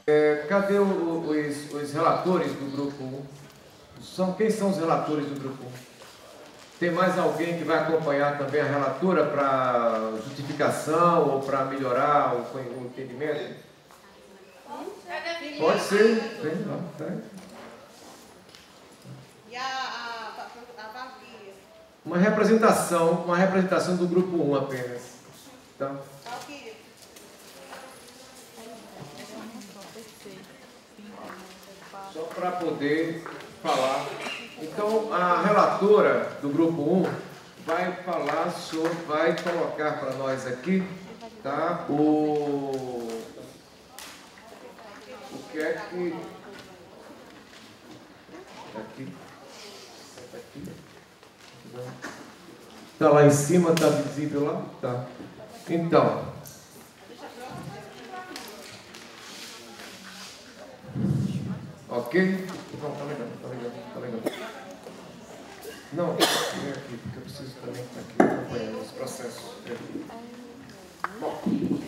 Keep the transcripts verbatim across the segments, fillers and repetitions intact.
É, cadê o, os, os relatores do grupo um? São, quem são os relatores do grupo um? Tem mais alguém que vai acompanhar também a relatora para justificação ou para melhorar o, o entendimento? Pode ser. Tem, não, tem. E a, a, a Valkyria? Uma representação, uma representação do grupo um apenas. Tá? Valkyria. Só para poder falar. Então, a relatora do grupo um vai falar sobre, vai colocar para nós aqui, tá? O, o que é que... Aqui. Aqui. Tá lá em cima, tá visível lá? Tá. Então... Ok? Não, tá legal, tá legal, tá legal. Não, vem aqui, porque eu preciso também estar aqui acompanhando esse processo. Bom.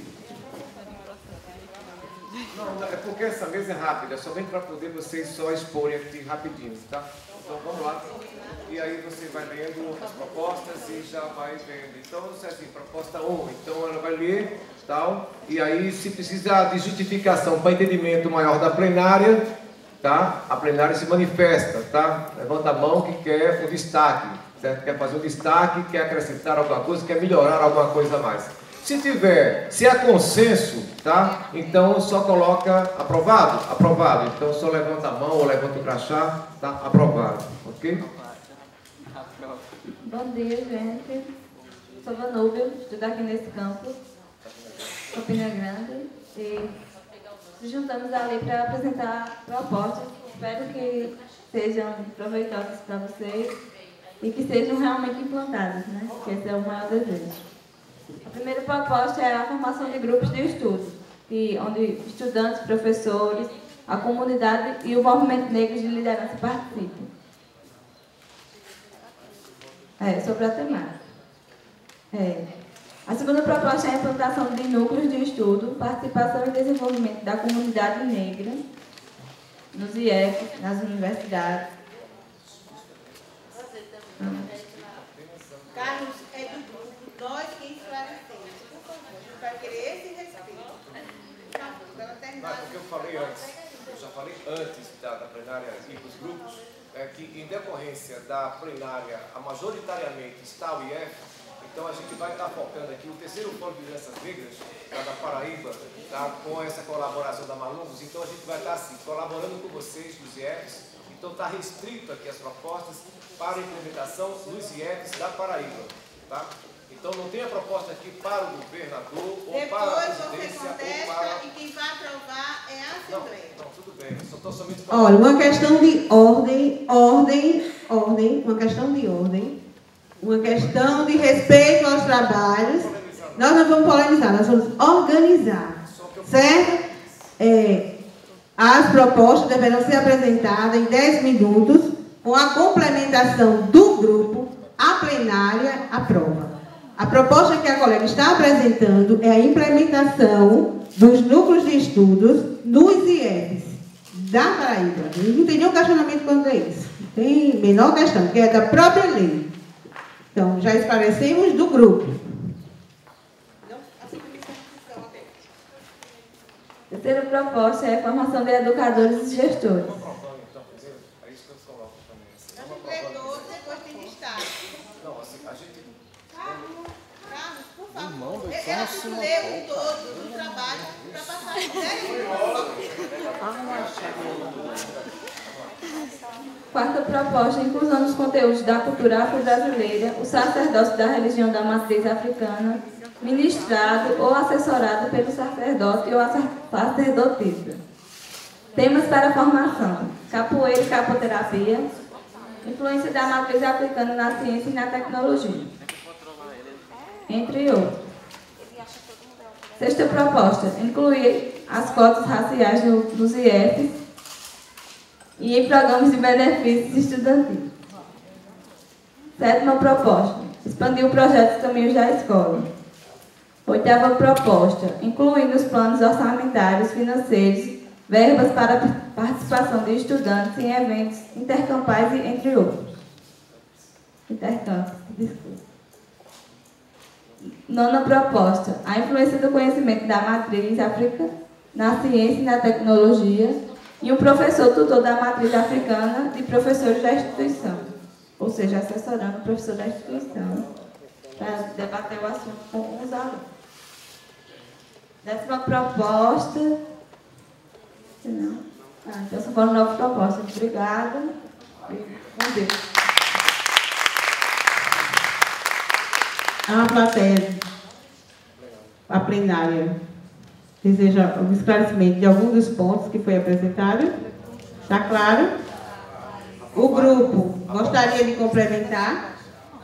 Não, é porque essa mesa é rápida, é somente para poder vocês só exporem aqui rapidinho, tá? Então vamos lá. E aí você vai lendo as propostas e já vai vendo. Então, é assim, proposta um, então ela vai ler, tal, e aí se precisar de justificação para entendimento maior da plenária, tá? A plenária se manifesta, tá? Levanta a mão que quer o destaque, certo? Quer fazer um destaque, quer acrescentar alguma coisa, quer melhorar alguma coisa a mais. Se tiver, se há consenso, tá? Então só coloca aprovado, aprovado. Então só levanta a mão ou levanta o crachá, tá? Aprovado, ok? Bom dia, gente. Sou Vanúbio, estudo aqui nesse campus, Campina Grande, e nos juntamos ali para apresentar propostas. Espero que sejam proveitosas para vocês e que sejam realmente implantadas, né? Que esse é o maior desejo. A primeira proposta é a formação de grupos de estudo, que, onde estudantes, professores, a comunidade e o movimento negro de liderança participem. É, sobre a temática. É. A segunda proposta é a implantação de núcleos de estudo, participação e desenvolvimento da comunidade negra nos I E Fs, nas universidades. Hum. Carlos, é do grupo nós que esclarecemos. Por favor, a gente vai querer esse respeito. Por favor, ela terminar. Não, porque eu falei antes, eu já falei antes da, da plenária e dos grupos, é que em decorrência da plenária, a majoritariamente está o I E F, então a gente vai estar focando aqui o terceiro Fórum de Lideranças Negras, lá da Paraíba, tá, com essa colaboração da Malungos, então a gente vai estar assim, colaborando com vocês dos I E Fs, então está restrito aqui as propostas para a implementação dos I E Fs da Paraíba, tá? Então não tem a proposta aqui para o governador ou Depois para a você presidência contesta ou para... e quem vai aprovar é a Assembleia. Não, não, tudo bem, eu só estou somente... Olha, uma questão de ordem, ordem, ordem, uma questão de ordem, uma questão de respeito aos trabalhos. Nós não vamos polemizar, nós vamos organizar, certo? É, as propostas deverão ser apresentadas em dez minutos, com a complementação do grupo, a plenária aprova. A proposta que a colega está apresentando é a implementação dos núcleos de estudos nos I E Fs da Paraíba. Não tem nenhum questionamento quanto a isso. Não tem menor questão, que é da própria lei. Então, já esclarecemos do grupo. A terceira proposta é a formação de educadores e gestores. É isso que eu coloco também. Nós entregou, depois tem destaque. Não, assim, a gente... Carlos, Carlos, por favor. Irmão, Eu só preciso uma ler foto. um todo do trabalho para passar por dez minutos. Quarta proposta, inclusão dos conteúdos da cultura afro-brasileira, o sacerdócio da religião da matriz africana, ministrado ou assessorado pelo sacerdote ou a sacerdotisa. Temas para a formação: capoeira e capoterapia, influência da matriz africana na ciência e na tecnologia, entre outros. Sexta proposta, incluir as cotas raciais no, nos I E Fs e em programas de benefícios estudantis. Sétima proposta, expandir o projeto Os Caminhos da Escola. Oitava proposta, incluir nos planos orçamentários financeiros verbas para a participação de estudantes em eventos intercampais, entre outros. Intercâmbios, desculpa. Nona proposta, a influência do conhecimento da matriz africana na ciência e na tecnologia e um professor tutor da matriz africana de professores da instituição, ou seja, assessorando o professor da instituição para debater o assunto com os alunos. Décima proposta, não, ah, então só foram nove propostas. Obrigada. Bom dia. A plateia, a plenária, deseja o esclarecimento de algum dos pontos que foi apresentado? Está claro? O grupo gostaria de complementar?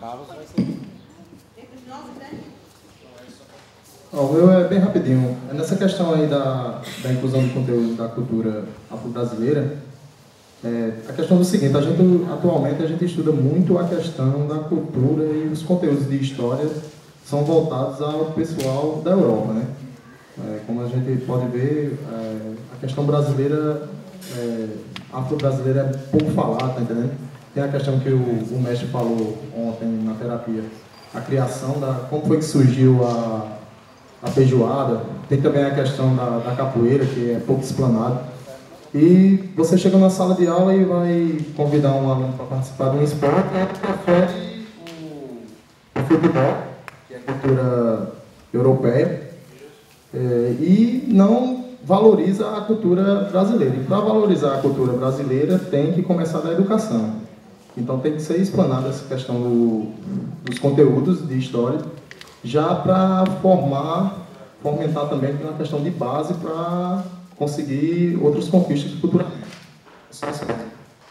Oh, o meu é bem rapidinho. É nessa questão aí da, da inclusão de conteúdo da cultura afro-brasileira, é, a questão do seguinte, a gente, atualmente a gente estuda muito a questão da cultura e os conteúdos de história são voltados ao pessoal da Europa, né? É, como a gente pode ver, é, a questão brasileira, é, afro-brasileira é pouco falada, tá entendendo? Tem a questão que o, o mestre falou ontem na terapia, a criação da, como foi que surgiu a, a feijoada, tem também a questão da, da capoeira, que é pouco explanado. E você chega na sala de aula e vai convidar um aluno para participar de um esporte, e ele prefere o, o futebol, que é a cultura europeia, é, e não valoriza a cultura brasileira. E para valorizar a cultura brasileira, tem que começar da educação. Então tem que ser explanada essa questão do, dos conteúdos de história, já para formar, fomentar também uma questão de base para conseguir outras conquistas futuramente. Só isso mesmo.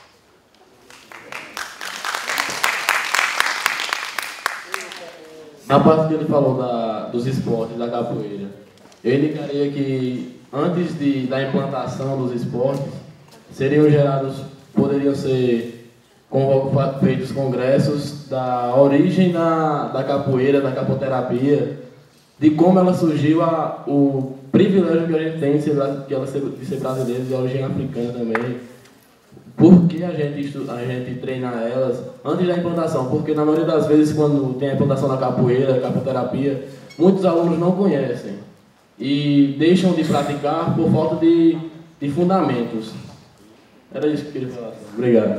Na parte que ele falou da, dos esportes, da capoeira, eu indicaria que antes de, da implantação dos esportes, seriam gerados, poderiam ser feitos congressos da origem da, da capoeira, da capoterapia, de como ela surgiu, a, o privilégio que a gente tem de ser, que ela ser, de ser brasileira, de origem africana também. Por que a gente, a gente treina elas antes da implantação? Porque na maioria das vezes, quando tem a implantação da capoeira, capoterapia, muitos alunos não conhecem e deixam de praticar por falta de, de fundamentos. Era isso que eu queria falar. Obrigado.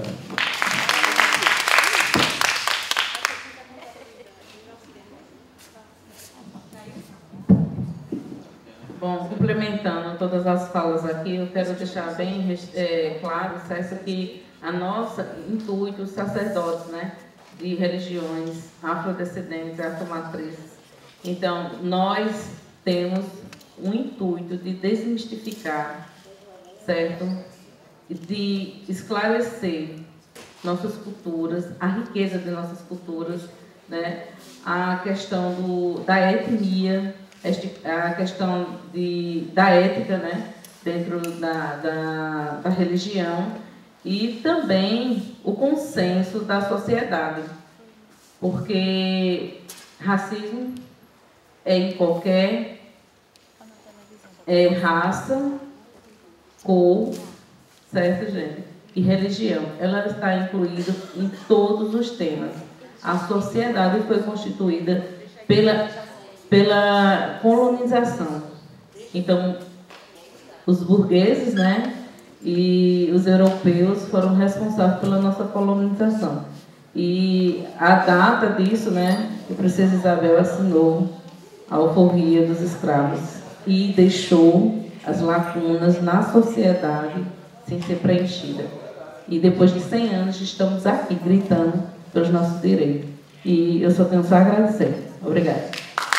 Bom, complementando todas as falas aqui, eu quero deixar bem é, claro, César, que a nossa intuito, os sacerdotes, né, de religiões afrodescendentes, afromatrizes, então, nós temos um intuito de desmistificar, certo? De esclarecer nossas culturas, a riqueza de nossas culturas, né? A questão do, da etnia, a questão de, da ética, né, dentro da, da, da religião, e também o consenso da sociedade, porque racismo é em qualquer é, raça, cor, certo, gente? E religião, ela está incluída em todos os temas. A sociedade foi constituída pela pela colonização. Então, os burgueses, né, e os europeus foram responsáveis pela nossa colonização. E a data disso, né, que a princesa Isabel assinou a alforria dos escravos e deixou as lacunas na sociedade sem ser preenchida. E depois de cem anos estamos aqui gritando pelos nossos direitos. E eu só tenho só a agradecer. Obrigada.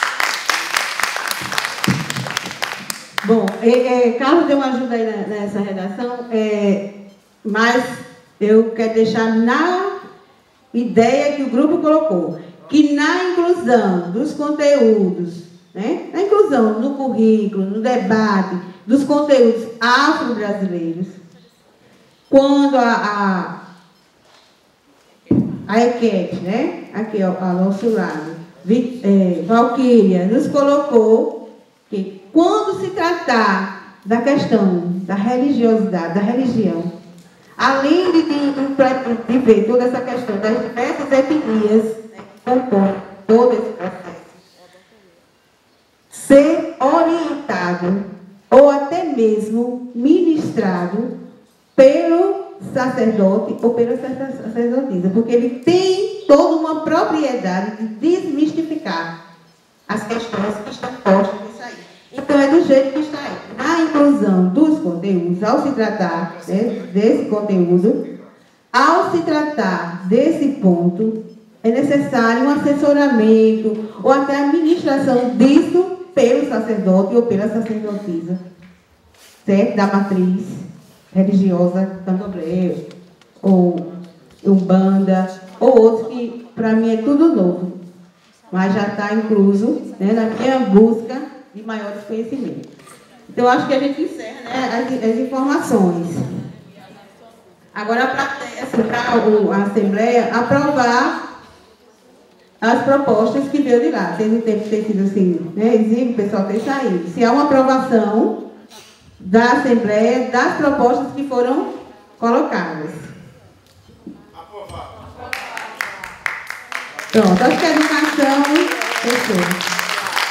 Bom, é, é, Carlos deu uma ajuda aí nessa redação, é, mas eu quero deixar na ideia que o grupo colocou, que na inclusão dos conteúdos, né, na inclusão no currículo, no debate dos conteúdos afro-brasileiros, quando a, a, a Equete, né, aqui ao, ao nosso lado, é, Valquíria, nos colocou que quando se tratar da questão da religiosidade, da religião, além de, de, de ver toda essa questão das diversas etnias, né, que compõem todo esse processo, ser orientado ou até mesmo ministrado pelo sacerdote ou pela sacerdotisa, porque ele tem toda uma propriedade de desmistificar as questões que estão postas nisso aí. Então, é do jeito que está aí. Na inclusão dos conteúdos, ao se tratar, né, desse conteúdo, ao se tratar desse ponto, é necessário um assessoramento ou até a administração disso pelo sacerdote ou pela sacerdotisa, certo? Da matriz religiosa, candomblé, ou umbanda, ou outros que, para mim, é tudo novo, mas já está incluso, né, na minha busca de maiores conhecimentos. Então, acho que a gente encerra, né, as, as informações. Agora, para assim, a Assembleia aprovar as propostas que veio de lá. Tendo tempo de ter sido assim, né, exíguo, o pessoal ter saído. Se há uma aprovação da Assembleia das propostas que foram colocadas. Aprovado. Pronto, acho que a educação fechou.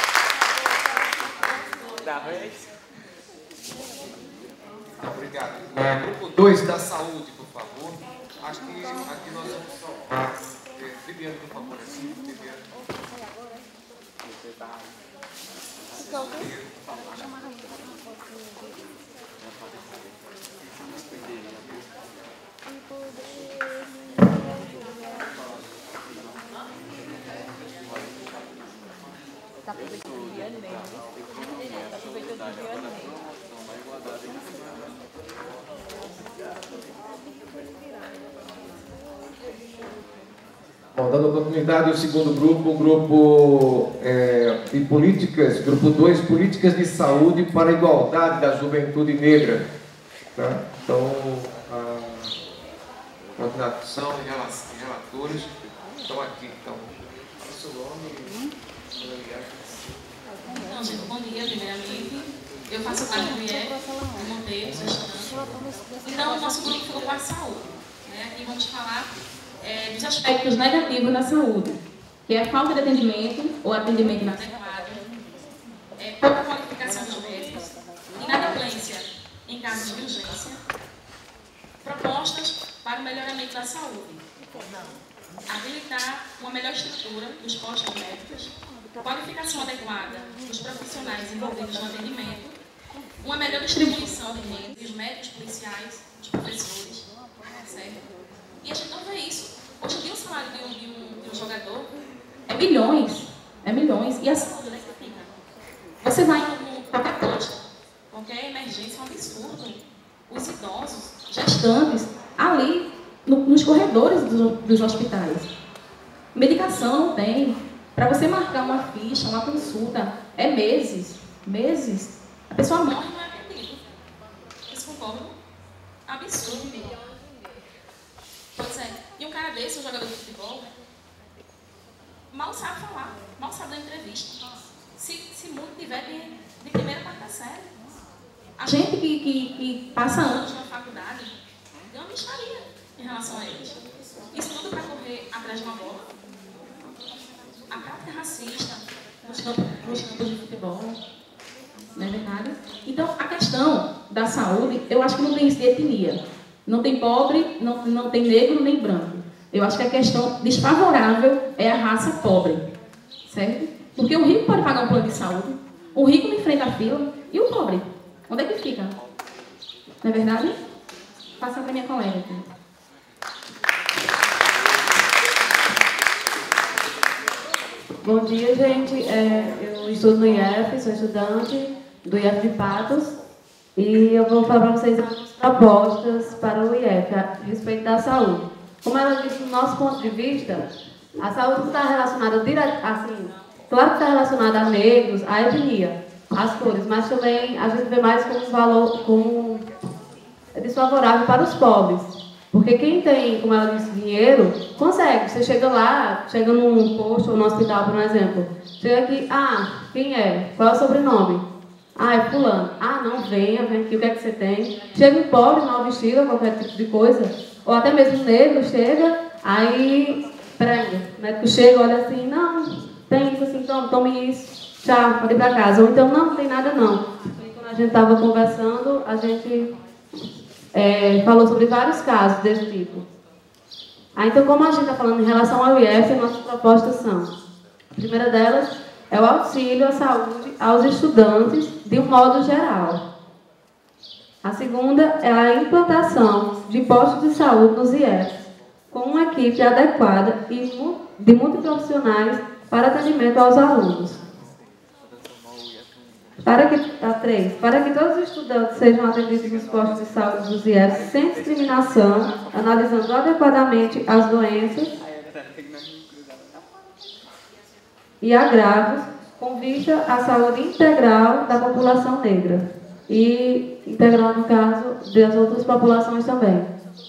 Obrigado. É, grupo dois da saúde, por favor. Acho que aqui nós vamos só. Viviane, por favor, assim. Viviane. Você está. Tá aproveitando Viviane mesmo. Tá aproveitando Viviane mesmo. Bom, dando continuidade ao segundo grupo, o grupo é, de políticas, grupo dois, políticas de saúde para a igualdade da juventude negra. Tá? Então, a coordenação e relatores estão aqui. Então, o seu nome Então, gente, bom dia, primeiramente. Eu faço parte do I E F, do Monteiro, sou estudante. Então, o nosso grupo ficou com a saúde. Né? Aqui vamos falar é, dos aspectos negativos da saúde, que é a falta de atendimento ou atendimento inadequado, é, pouca qualificação dos médicos, inadimplência em casos de urgência, propostas para o melhoramento da saúde, habilitar uma melhor estrutura dos postos médicos, qualificação adequada dos profissionais envolvidos no atendimento, uma melhor distribuição de renda dos médicos policiais, dos professores, certo? E a gente não vê isso. Hoje em dia o salário de um, de um, de um jogador é milhões, é milhões, e a saúde é que fica. Você vai em qualquer posto, qualquer emergência, é um absurdo. Os idosos, gestantes, ali no, nos corredores dos, dos hospitais. Medicação não tem. Para você marcar uma ficha, uma consulta, é meses, meses. A pessoa morre e não é atendida. Vocês concordam? Absurdo. Pois é. E um cara desse, um jogador de futebol, mal sabe falar, mal sabe dar entrevista. Se, se muito tiver de, de primeira para quarta série. A gente que, que, que passa anos na faculdade tem uma micharia em relação a eles. Isso tudo para correr atrás de uma bola. A prática racista nos campos, nos campos de futebol, não é verdade? Então, a questão da saúde, eu acho que não tem isso de etnia. Não tem pobre, não, não tem negro, nem branco. Eu acho que a questão desfavorável é a raça pobre, certo? Porque o rico pode pagar um plano de saúde, o rico não enfrenta a fila, e o pobre? Onde é que fica? Não é verdade? Passa para minha colega aqui. Bom dia, gente. É, eu estudo no I F, sou estudante do I F de Patos e eu vou falar para vocês algumas propostas para o I F a respeito da saúde. Como ela disse, do nosso ponto de vista, a saúde está relacionada direto, assim, claro que está relacionada a negros, à etnia, às cores, mas também a gente vê mais como um valor, como desfavorável para os pobres. Porque quem tem, como ela disse, dinheiro, consegue. Você chega lá, chega num posto ou no hospital, por exemplo. Chega aqui, ah, quem é? Qual é o sobrenome? Ah, é fulano. Ah, não, venha, vem aqui, o que é que você tem? Chega um pobre, mal vestido, qualquer tipo de coisa, ou até mesmo um negro chega, aí, peraí, o médico chega, olha assim, não, tem isso assim, tome, tome isso, tchau, pode ir pra casa. Ou então, não, não tem nada não. E quando a gente estava conversando, a gente é, falou sobre vários casos desse tipo. Ah, então, como a gente está falando em relação ao I F, nossas propostas são: a primeira delas é o auxílio à saúde aos estudantes de um modo geral. A segunda é a implantação de postos de saúde nos I Fs, com uma equipe adequada e de multiprofissionais para atendimento aos alunos. Para que, a três, para que todos os estudantes sejam atendidos nos postos de saúde dos I Fs sem discriminação, analisando adequadamente as doenças e agravos, com vista à saúde integral da população negra e integral, no caso, das outras populações também.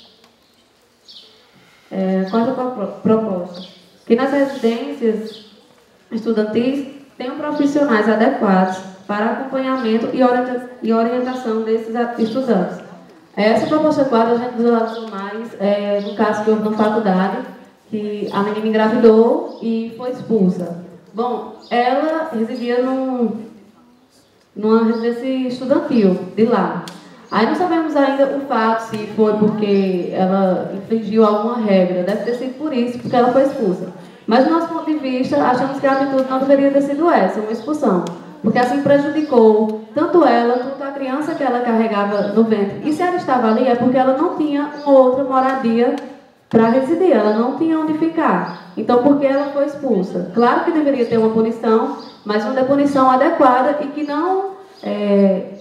É, quarta proposta: que nas residências estudantis tenham profissionais adequados para acompanhamento e, orienta e orientação desses estudantes. Essa proposta quadra a gente usou mais é, no caso que houve na faculdade, que a menina engravidou e foi expulsa. Bom, ela residia num, numa residência estudantil de lá. Aí não sabemos ainda o fato, se foi porque ela infringiu alguma regra. Deve ter sido por isso, porque ela foi expulsa. Mas, do nosso ponto de vista, achamos que a atitude não deveria ter sido essa, uma expulsão. Porque assim prejudicou tanto ela quanto a criança que ela carregava no ventre. E se ela estava ali é porque ela não tinha uma outra moradia para residir, ela não tinha onde ficar. Então, por que ela foi expulsa? Claro que deveria ter uma punição, mas uma punição adequada e que não, é,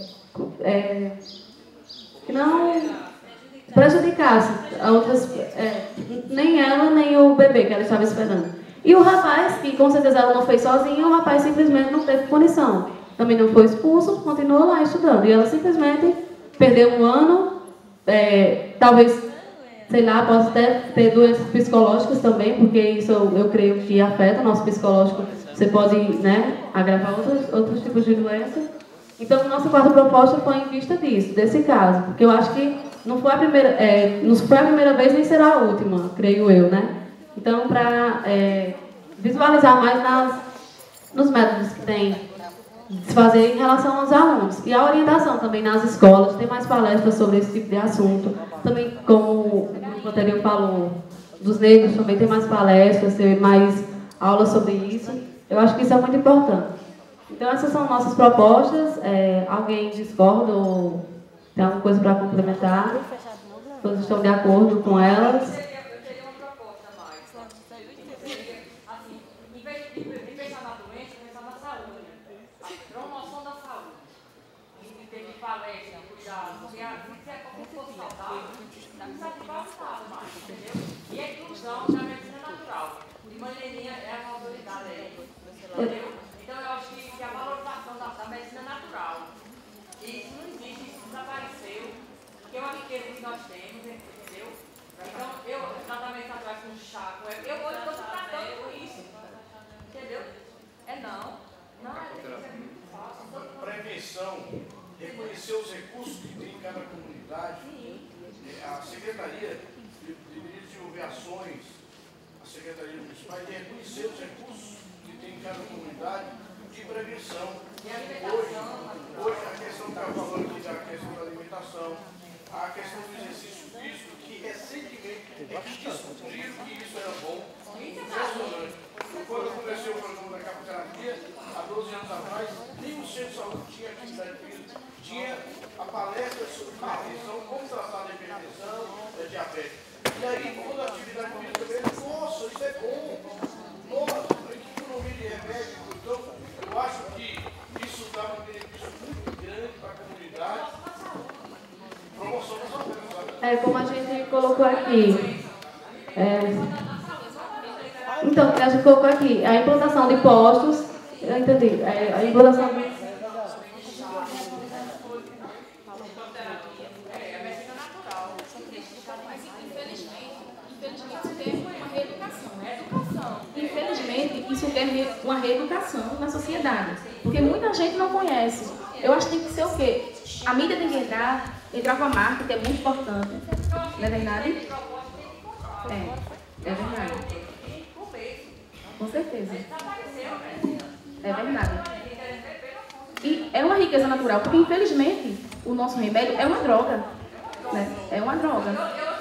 é, que não prejudicasse a outras, é, nem ela, nem o bebê que ela estava esperando. E o rapaz, que com certeza ela não fez sozinha, o rapaz simplesmente não teve punição. Também não foi expulso, continuou lá estudando. E ela simplesmente perdeu um ano, é, talvez, sei lá, possa até ter doenças psicológicas também, porque isso eu, eu creio que afeta o nosso psicológico. Você pode, né, agravar outros, outros tipos de doenças. Então, nossa quarta proposta foi em vista disso, desse caso. Porque eu acho que não foi a primeira, é, não foi a primeira vez nem será a última, creio eu, né? Então, para é, visualizar mais nas, nos métodos que tem de se fazer em relação aos alunos. E a orientação também nas escolas, tem mais palestras sobre esse tipo de assunto. Também, como o grupo anterior falou, dos negros também tem mais palestras, tem mais aulas sobre isso. Eu acho que isso é muito importante. Então, essas são nossas propostas. É, alguém discorda ou tem alguma coisa para complementar? Todos estão de acordo com elas? Entendeu? Então eu acho que, que a valorização da, da medicina natural, isso não existe, isso desapareceu, que é uma riqueza que nós temos, entendeu? Então eu, tratamento natural com chá, eu, eu hoje estou tratando com isso, entendeu? É não, não é muito fácil. Prevenção, reconhecer os recursos que tem em cada comunidade. A Secretaria deveria desenvolver ações, a Secretaria Municipal, de reconhecer os recursos em cada comunidade de prevenção. Hoje, hoje a questão que está falando aqui da questão da alimentação, a questão do exercício físico, que recentemente é que descobriram que isso era bom. Impressionante. Quando eu comecei o programa da capoterapia, há doze anos atrás, nem o centro de saúde tinha atividade física, tinha a palestra sobre hipertensão, como tratar da hipertensão, da diabetes. E aí, quando a atividade física veio, nossa, isso é bom. Nossa, de remédio, então, eu acho que isso dá um benefício muito grande para a comunidade. Promoção da saúde. É, como a gente colocou aqui. É, então, a gente colocou aqui a implantação de postos. Eu entendi. É, a implantação de. Infelizmente, isso quer uma reeducação na sociedade, porque muita gente não conhece Eu acho que tem que ser o quê? A mídia tem que entrar, entrar com a marca, que é muito importante. Não é verdade? É, é verdade. Com certeza. É verdade. E é uma riqueza natural, porque infelizmente o nosso remédio é uma droga. Né? É uma droga.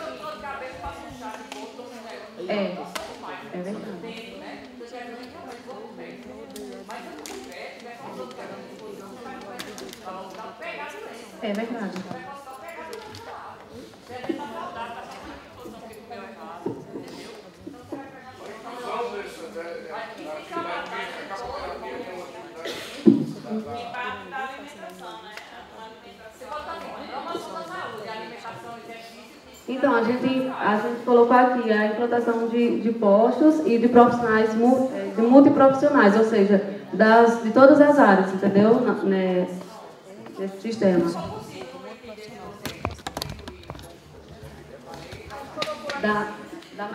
É, é verdade. É verdade. Então, a gente, a gente colocou aqui a implantação de, de postos e de profissionais, de multiprofissionais, ou seja, das, de todas as áreas, entendeu? Na, né, nesse sistema. Da, da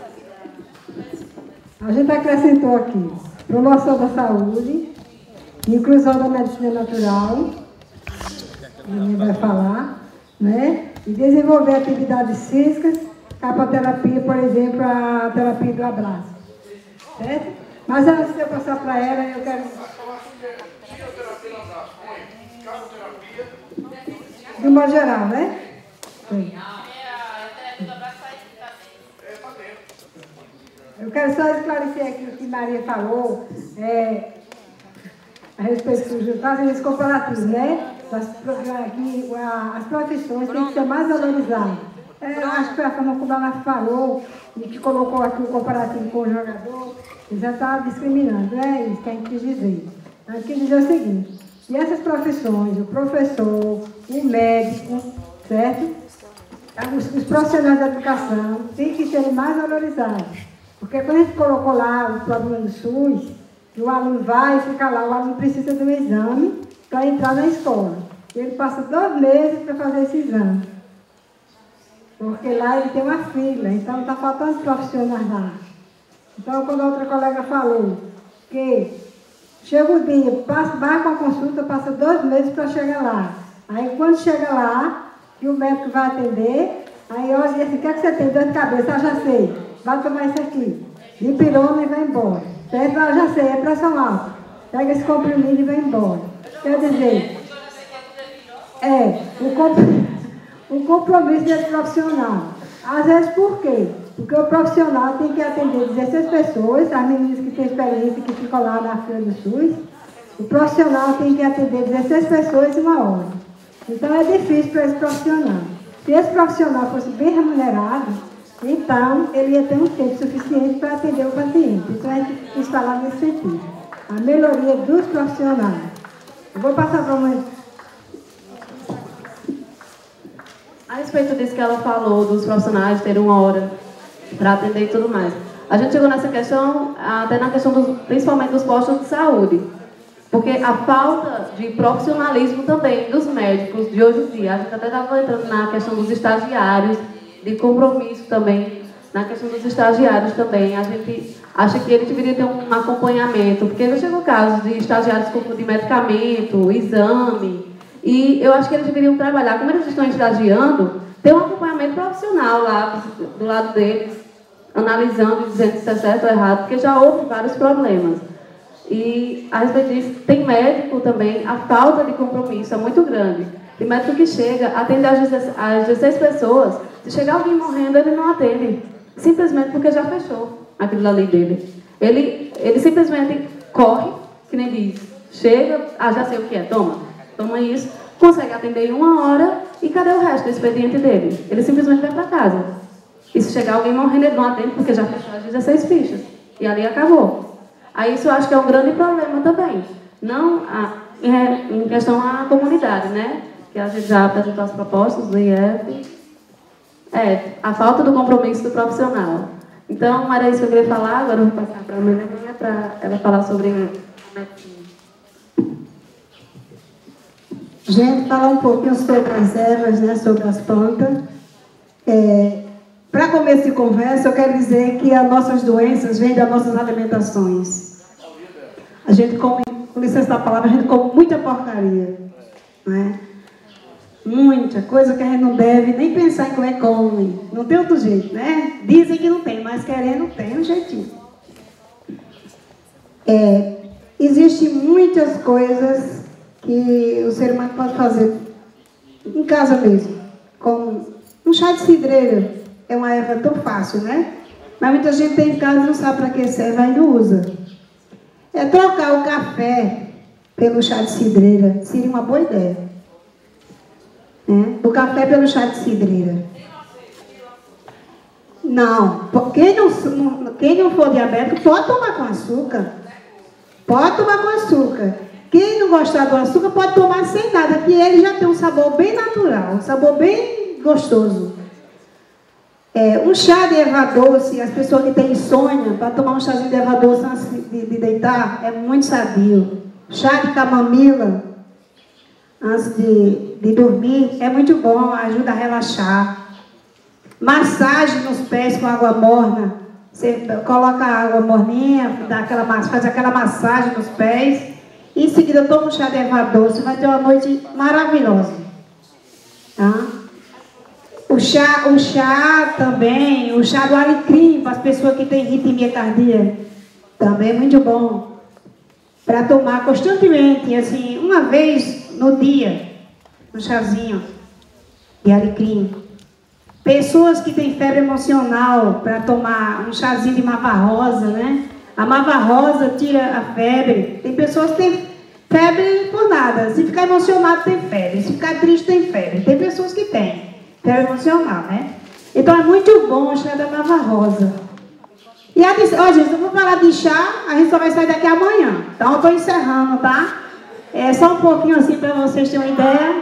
A gente acrescentou aqui promoção da saúde, inclusão da medicina natural, ninguém vai falar, né? E desenvolver atividades físicas, capoterapia, por exemplo, a terapia do abraço. Certo? Mas antes de eu passar para ela, eu quero... De modo geral, né? Sim. Eu quero só esclarecer aqui o que Maria falou, é, a respeito do fazendo esse comparativo, né? As, aqui, as profissões têm que ser mais valorizadas. É, eu acho que foi a forma como ela falou e que colocou aqui o comparativo com o jogador, ele já está discriminando, é isso que a gente quis dizer. A gente quis dizer o seguinte, e essas profissões, o professor, o médico, certo? Os, os profissionais da educação têm que serem mais valorizados. Porque quando a gente colocou lá o problema do SUS, que o aluno vai e fica lá, o aluno precisa de um exame para entrar na escola. Ele passa dois meses para fazer esse exame. Porque lá ele tem uma fila, então está faltando os profissionais lá. Então, quando a outra colega falou que chega o dia, passa, vai com a consulta, passa dois meses para chegar lá. Aí, quando chega lá, que o médico vai atender, aí olha e diz assim, o que é que você tem? Dor de cabeça? Ah, já sei. Vai tomar isso aqui. Dipirona e vai embora. Certo? Ah, já sei, é pressão alta. Pega esse comprimido e vai embora. Quer dizer, é, o, comp o compromisso desse profissional. Às vezes, por quê? Porque o profissional tem que atender dezesseis pessoas, as meninas que têm experiência, que ficam lá na fila do SUS, o profissional tem que atender dezesseis pessoas em uma hora. Então, é difícil para esse profissional. Se esse profissional fosse bem remunerado, então, ele ia ter um tempo suficiente para atender o paciente. Então, a gente quis falar nesse sentido. A melhoria dos profissionais. Eu vou passar para uma... A respeito disso que ela falou, dos profissionais terem uma hora para atender e tudo mais. A gente chegou nessa questão, até na questão, dos, principalmente dos postos de saúde. Porque a falta de profissionalismo também dos médicos de hoje em dia. A gente até estava entrando na questão dos estagiários, de compromisso também, na questão dos estagiários também. A gente acha que eles deveriam ter um acompanhamento, porque já chegou casos de estagiários confundir medicamento, exame, e eu acho que eles deveriam trabalhar, como eles estão estagiando, ter um acompanhamento profissional lá do lado deles, analisando e dizendo se é certo ou errado, porque já houve vários problemas. E a respeito disso, tem médico também, a falta de compromisso é muito grande. Tem médico que chega, atende às dezesseis pessoas, se chegar alguém morrendo, ele não atende. Simplesmente porque já fechou aquilo ali dele. Ele, ele simplesmente corre, que nem diz, chega, ah, já sei o que é, toma, toma isso, consegue atender em uma hora e cadê o resto do expediente dele? Ele simplesmente vai para casa. E se chegar alguém morrendo, ele não atende porque já fechou as dezesseis fichas. E ali acabou. Aí isso eu acho que é um grande problema também. Não a, em questão à comunidade, né? Que a gente já apresentou as propostas do I F. É, a falta do compromisso do profissional. Então, era isso que eu queria falar. Agora eu vou passar para a Maria para ela falar sobre... Gente, falar um pouquinho sobre as ervas, né, sobre as plantas. É, para começo de conversa, eu quero dizer que as nossas doenças vêm das nossas alimentações. A gente come, com licença da palavra, a gente come muita porcaria. não é? Muita coisa que a gente não deve nem pensar em como é que come. Não tem outro jeito, né? Dizem que não tem, mas querendo tem um jeitinho. É, existem muitas coisas que o ser humano pode fazer em casa mesmo. Como um chá de cidreira. É uma erva tão fácil, né? Mas muita gente tem em casa e não sabe para que serve e não usa. É trocar o café pelo chá de cidreira. Seria uma boa ideia. É? O café pelo chá de cidreira. Não. Quem não, quem não for diabético pode tomar com açúcar. Pode tomar com açúcar. Quem não gostar do açúcar pode tomar sem nada, que ele já tem um sabor bem natural, um sabor bem gostoso. É, um chá de erva doce, as pessoas que têm insônia, para tomar um chazinho de erva doce antes de, de deitar, é muito sadio. Chá de camomila, antes de, de dormir, é muito bom, ajuda a relaxar. Massagem nos pés com água morna. Você coloca a água morninha, dá aquela, faz aquela massagem nos pés, e em seguida toma um chá de erva doce, vai ter uma noite maravilhosa. Tá? O chá, o chá também, o chá do alecrim, para as pessoas que têm arritmia cardíaca, também é muito bom. Para tomar constantemente, assim, uma vez no dia, um chazinho de alecrim. Pessoas que têm febre emocional, para tomar um chazinho de mava rosa, né? A mava rosa tira a febre. Tem pessoas que têm febre por nada. Se ficar emocionado, tem febre. Se ficar triste, tem febre. Tem pessoas que têm febre emocional, né? Então é muito bom o chá da mava rosa. E a de... Ó, gente, eu vou falar de chá, a gente só vai sair daqui amanhã. Então eu estou encerrando, tá? É só um pouquinho assim para vocês terem uma ideia.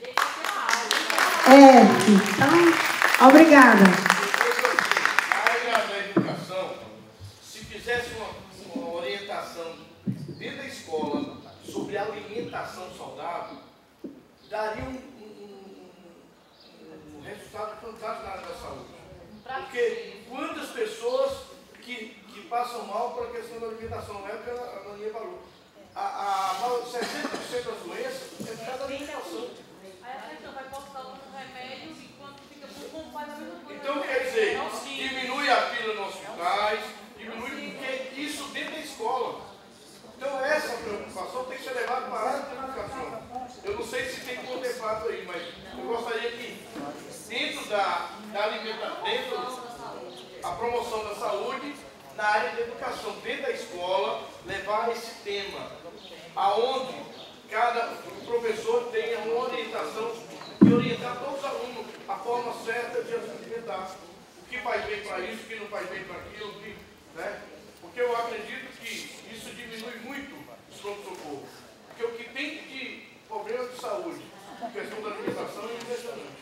É, então, obrigada. A área da educação, se fizesse uma, uma orientação dentro da escola sobre alimentação saudável, daria um, um, um, um resultado fantástico na área da saúde. Porque quantas pessoas que, que passam mal por a questão da alimentação, não é o que a Maria falou. A, a, sessenta por cento das doenças é por causa da alimentação. Aí a pessoa vai postando um remédio e quando fica com fome faz a mesma coisa. Então, quer dizer, diminui a fila nos hospitais, diminui porque isso dentro da escola. Então, essa preocupação tem que ser levada para a área da educação. Eu não sei se tem contemplado aí, mas eu gostaria que, dentro da, da alimentação, dentro da promoção da saúde, na área da educação, dentro da escola, levar esse tema, aonde cada professor tenha uma orientação e orientar todos os alunos a forma certa de se alimentar. O que faz bem para isso, o que não faz bem para aquilo, que, né? Porque eu acredito que isso diminui muito o pronto-socorro. Porque o que tem de problema de saúde, questão da alimentação, é impressionante.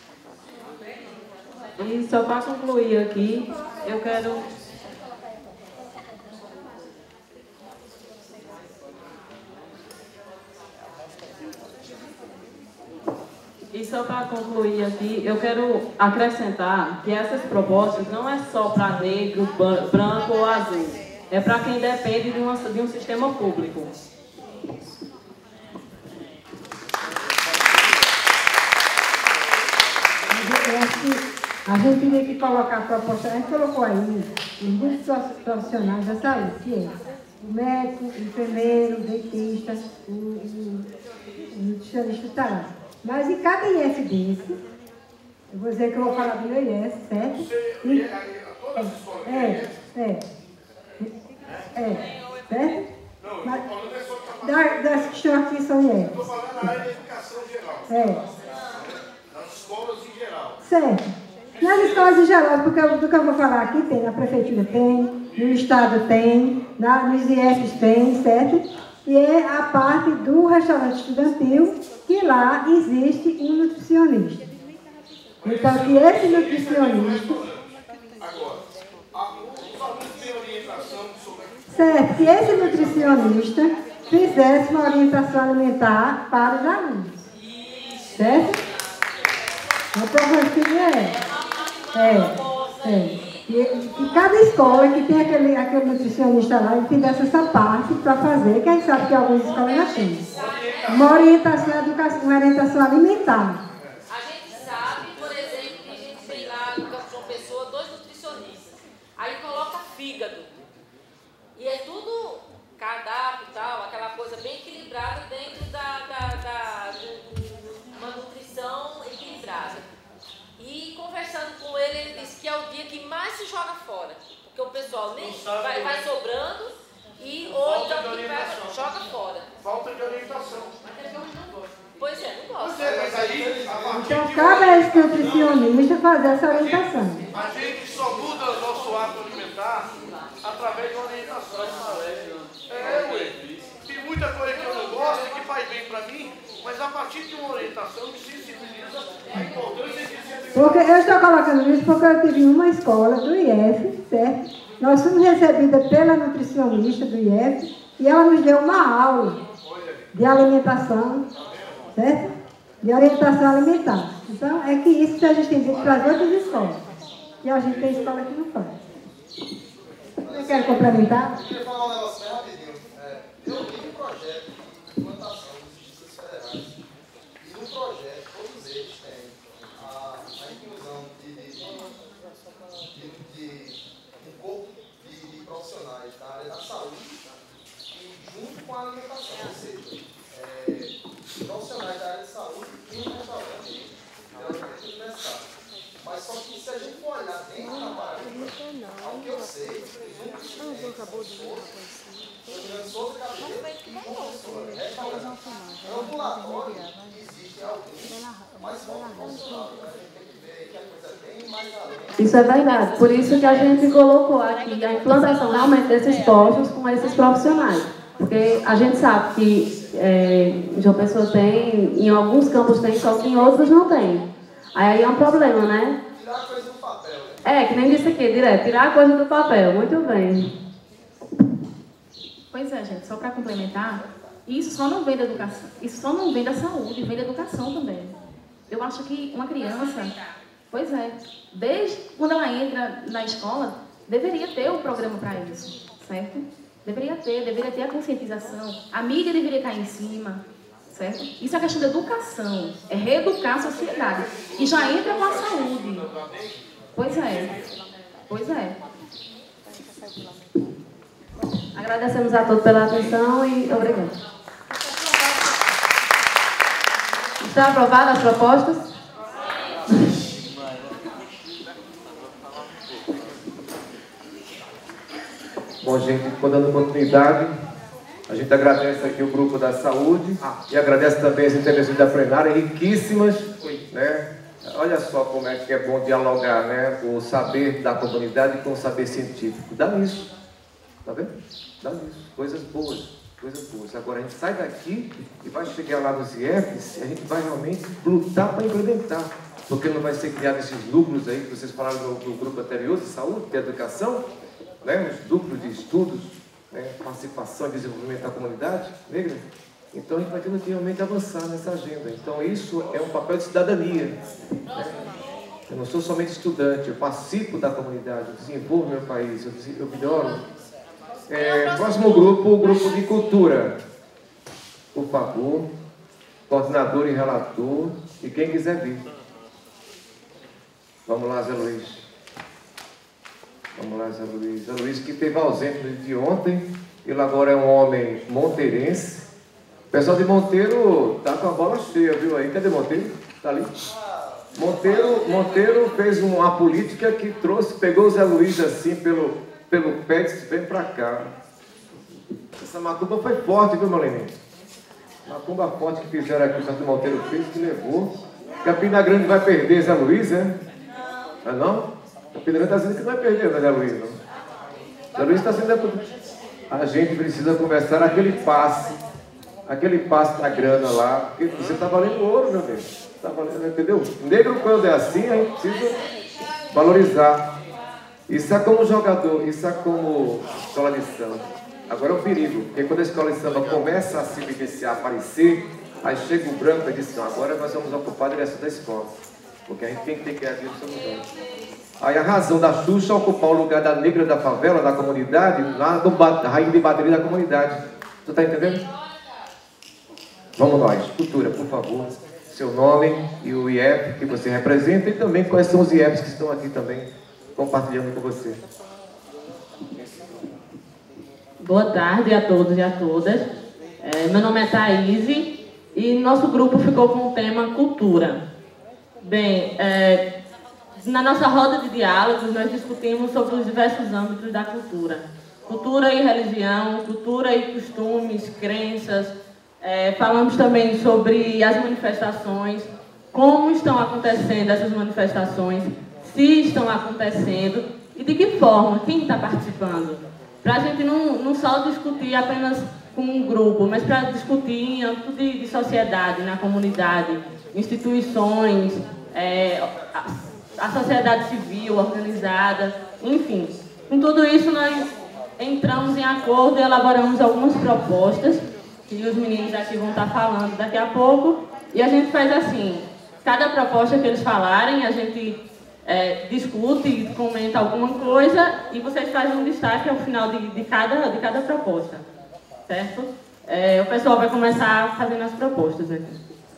E só para concluir aqui, eu quero... E só para concluir aqui, eu quero acrescentar que essas propostas não é só para negro, branco ou azul. É para quem depende de, uma, de um sistema público. A gente teria que colocar a proposta, a gente colocou aí os grupos profissionais da saúde, que é o médico, o enfermeiro, o dentista, o, o, o nutricionista estará. Mas em cada I F desse, eu vou dizer que eu vou falar do I S, certo? E, é, é, é, certo? Mas, das, das que estão aqui são I F. Estou falando na área da educação geral. É. Nas escolas em geral. Certo. Nas escolas em geral, porque do que eu vou falar aqui tem, na prefeitura tem, no estado tem, na, nos I Fs tem, certo? E é a parte do restaurante estudantil, que lá existe um nutricionista. Então, que esse nutricionista... Agora, os alunos têm orientação sobre... Certo, que esse nutricionista fizesse uma orientação alimentar para os alunos. Certo? A proposta é... É, é. que, que cada escola que tem aquele, aquele nutricionista lá, ele fizesse essa parte para fazer, que a gente sabe que algumas escolas já têm. Uma orientação, educação, uma orientação alimentar. A gente sabe, por exemplo, que a gente tem lá no Campo João Pessoa dois nutricionistas. Aí coloca fígado. E é tudo cardápio e tal, aquela coisa bem equilibrada dentro da, da, da, de uma nutrição equilibrada. E conversando com ele, ele disse que é o dia que mais se joga fora. Porque o pessoal nem vai, vai sobrando e ou então que vai, joga fora. Falta de orientação. Pois é, não gosto. Pois é, mas aí, a partir Então, de cabe hoje, a esse nutricionista fazer essa orientação. a gente só muda o nosso hábito alimentar através de uma orientação. É, ué. Tem muita coisa que eu não gosto e que faz bem pra mim, mas a partir de uma orientação me sensibiliza a importância de ser. Porque eu estou colocando isso porque eu tive uma escola do I F, certo? Nós fomos recebidas pela nutricionista do I F e ela nos deu uma aula de alimentação, certo? De orientação alimentar. Então, é que isso seja estendido para as outras escolas. E a gente tem escola que não faz. Você quer complementar? Eu queria falar um negócio bem rapidinho. É, eu li um projeto de implantação dos distritos federais. E no projeto, todos eles têm a, a inclusão de, de, de, de um corpo de, de profissionais da área da saúde e junto com a alimentação. Ou seja, é, profissionais da área de saúde e um restaurante de universitário. Mas só que se a gente for olhar dentro da Paraíba, ao que eu sei, os únicos acabou de ver Souza Cabeça e professor, restaurante. Ambulatório, existe alguns, mas falta profissional. A gente tem que ver que a coisa bem mais além. Isso é verdade. Por isso que a gente colocou aqui a implantação realmente desses postos com esses profissionais. Porque a gente sabe que é, João Pessoa tem, em alguns campos tem, só que em outros não tem. Aí é um problema, né? Tirar a coisa do papel, né? É, que nem disse aqui, direto, tirar a coisa do papel. Muito bem. Pois é, gente, só para complementar, isso só não vem da educação, isso só não vem da saúde, vem da educação também. Eu acho que uma criança, pois é, desde quando ela entra na escola, deveria ter um programa para isso, certo? Deveria ter, deveria ter a conscientização, a mídia deveria cair em cima, certo? Isso é questão de educação, é reeducar a sociedade. E já entra com a saúde. Pois é, pois é. Agradecemos a todos pela atenção e obrigado. Estão aprovadas as propostas? Bom, gente, estou dando oportunidade. A gente agradece aqui o grupo da saúde e agradece também as intervenções da plenária, riquíssimas, né? Olha só como é que é bom dialogar, né? Com o saber da comunidade e com o saber científico. Dá nisso. Tá vendo? Dá nisso. Coisas boas. Coisas boas. Agora a gente sai daqui e vai chegar lá nos I Efes e a gente vai realmente lutar para implementar. Porque não vai ser criado esses núcleos aí que vocês falaram no, no grupo anterior de saúde, de educação, né? Os núcleos de estudos, né? Participação e desenvolvimento da comunidade negra. Então a gente vai tendo que realmente avançar nessa agenda. Então isso é um papel de cidadania, né? Eu não sou somente estudante, eu participo da comunidade, eu desenvolvo meu país, eu, eu melhoro. É, próximo grupo, o grupo de cultura. Por favor, coordenador e relator, e quem quiser vir. Vamos lá, Zé Luiz. Vamos lá, Zé Luiz. Zé Luiz que esteve ausente no dia de ontem, ele agora é um homem monteirense. O pessoal de Monteiro tá com a bola cheia, viu aí? Cadê Monteiro? Tá ali? Monteiro, Monteiro fez uma política que trouxe, pegou o Zé Luiz assim pelo, pelo pé e disse, vem pra cá. Essa macumba foi forte, viu, Marlene? Macumba forte que fizeram aqui, o Santo Monteiro fez, que levou. Campina Grande vai perder Zé Luiz, né? Não é não? Campina Grande está dizendo que não vai perder, né, Zé Luiz, não? Zé Luiz está sendo... A gente precisa conversar aquele passe, aquele passe da grana lá, porque você está valendo ouro, meu bem. Tá valendo, entendeu? Negro, quando é assim, a gente precisa valorizar. Isso é como jogador, isso é como escola de samba. Agora é um perigo, porque quando a escola de samba começa a se evidenciar, a aparecer, aí chega o branco e diz, não, agora nós vamos ocupar a direção da escola. Porque a gente tem que ter criativo sobre o branco. Aí a razão da Xuxa ocupar o lugar da negra da favela, da comunidade, lá do ba- rainha de bateria da comunidade. Tu tá entendendo? Vamos nós. Cultura, por favor. Seu nome e o I F que você representa e também quais são os I Fs que estão aqui também compartilhando com você. Boa tarde a todos e a todas. É, meu nome é Thaís e nosso grupo ficou com o tema cultura. Bem, é, na nossa roda de diálogos nós discutimos sobre os diversos âmbitos da cultura. Cultura e religião, cultura e costumes, crenças. É, falamos também sobre as manifestações, como estão acontecendo essas manifestações, se estão acontecendo e de que forma, quem está participando. Para a gente não, não só discutir apenas com um grupo, mas para discutir em âmbito de, de sociedade, na comunidade, instituições, é, a, a sociedade civil organizada, enfim. Com tudo isso, nós entramos em acordo e elaboramos algumas propostas, que os meninos aqui vão estar falando daqui a pouco, e a gente faz assim, cada proposta que eles falarem, a gente é, discute, comenta alguma coisa, e vocês fazem um destaque ao final de, de, cada, de cada proposta, certo? É, o pessoal vai começar fazendo as propostas aqui.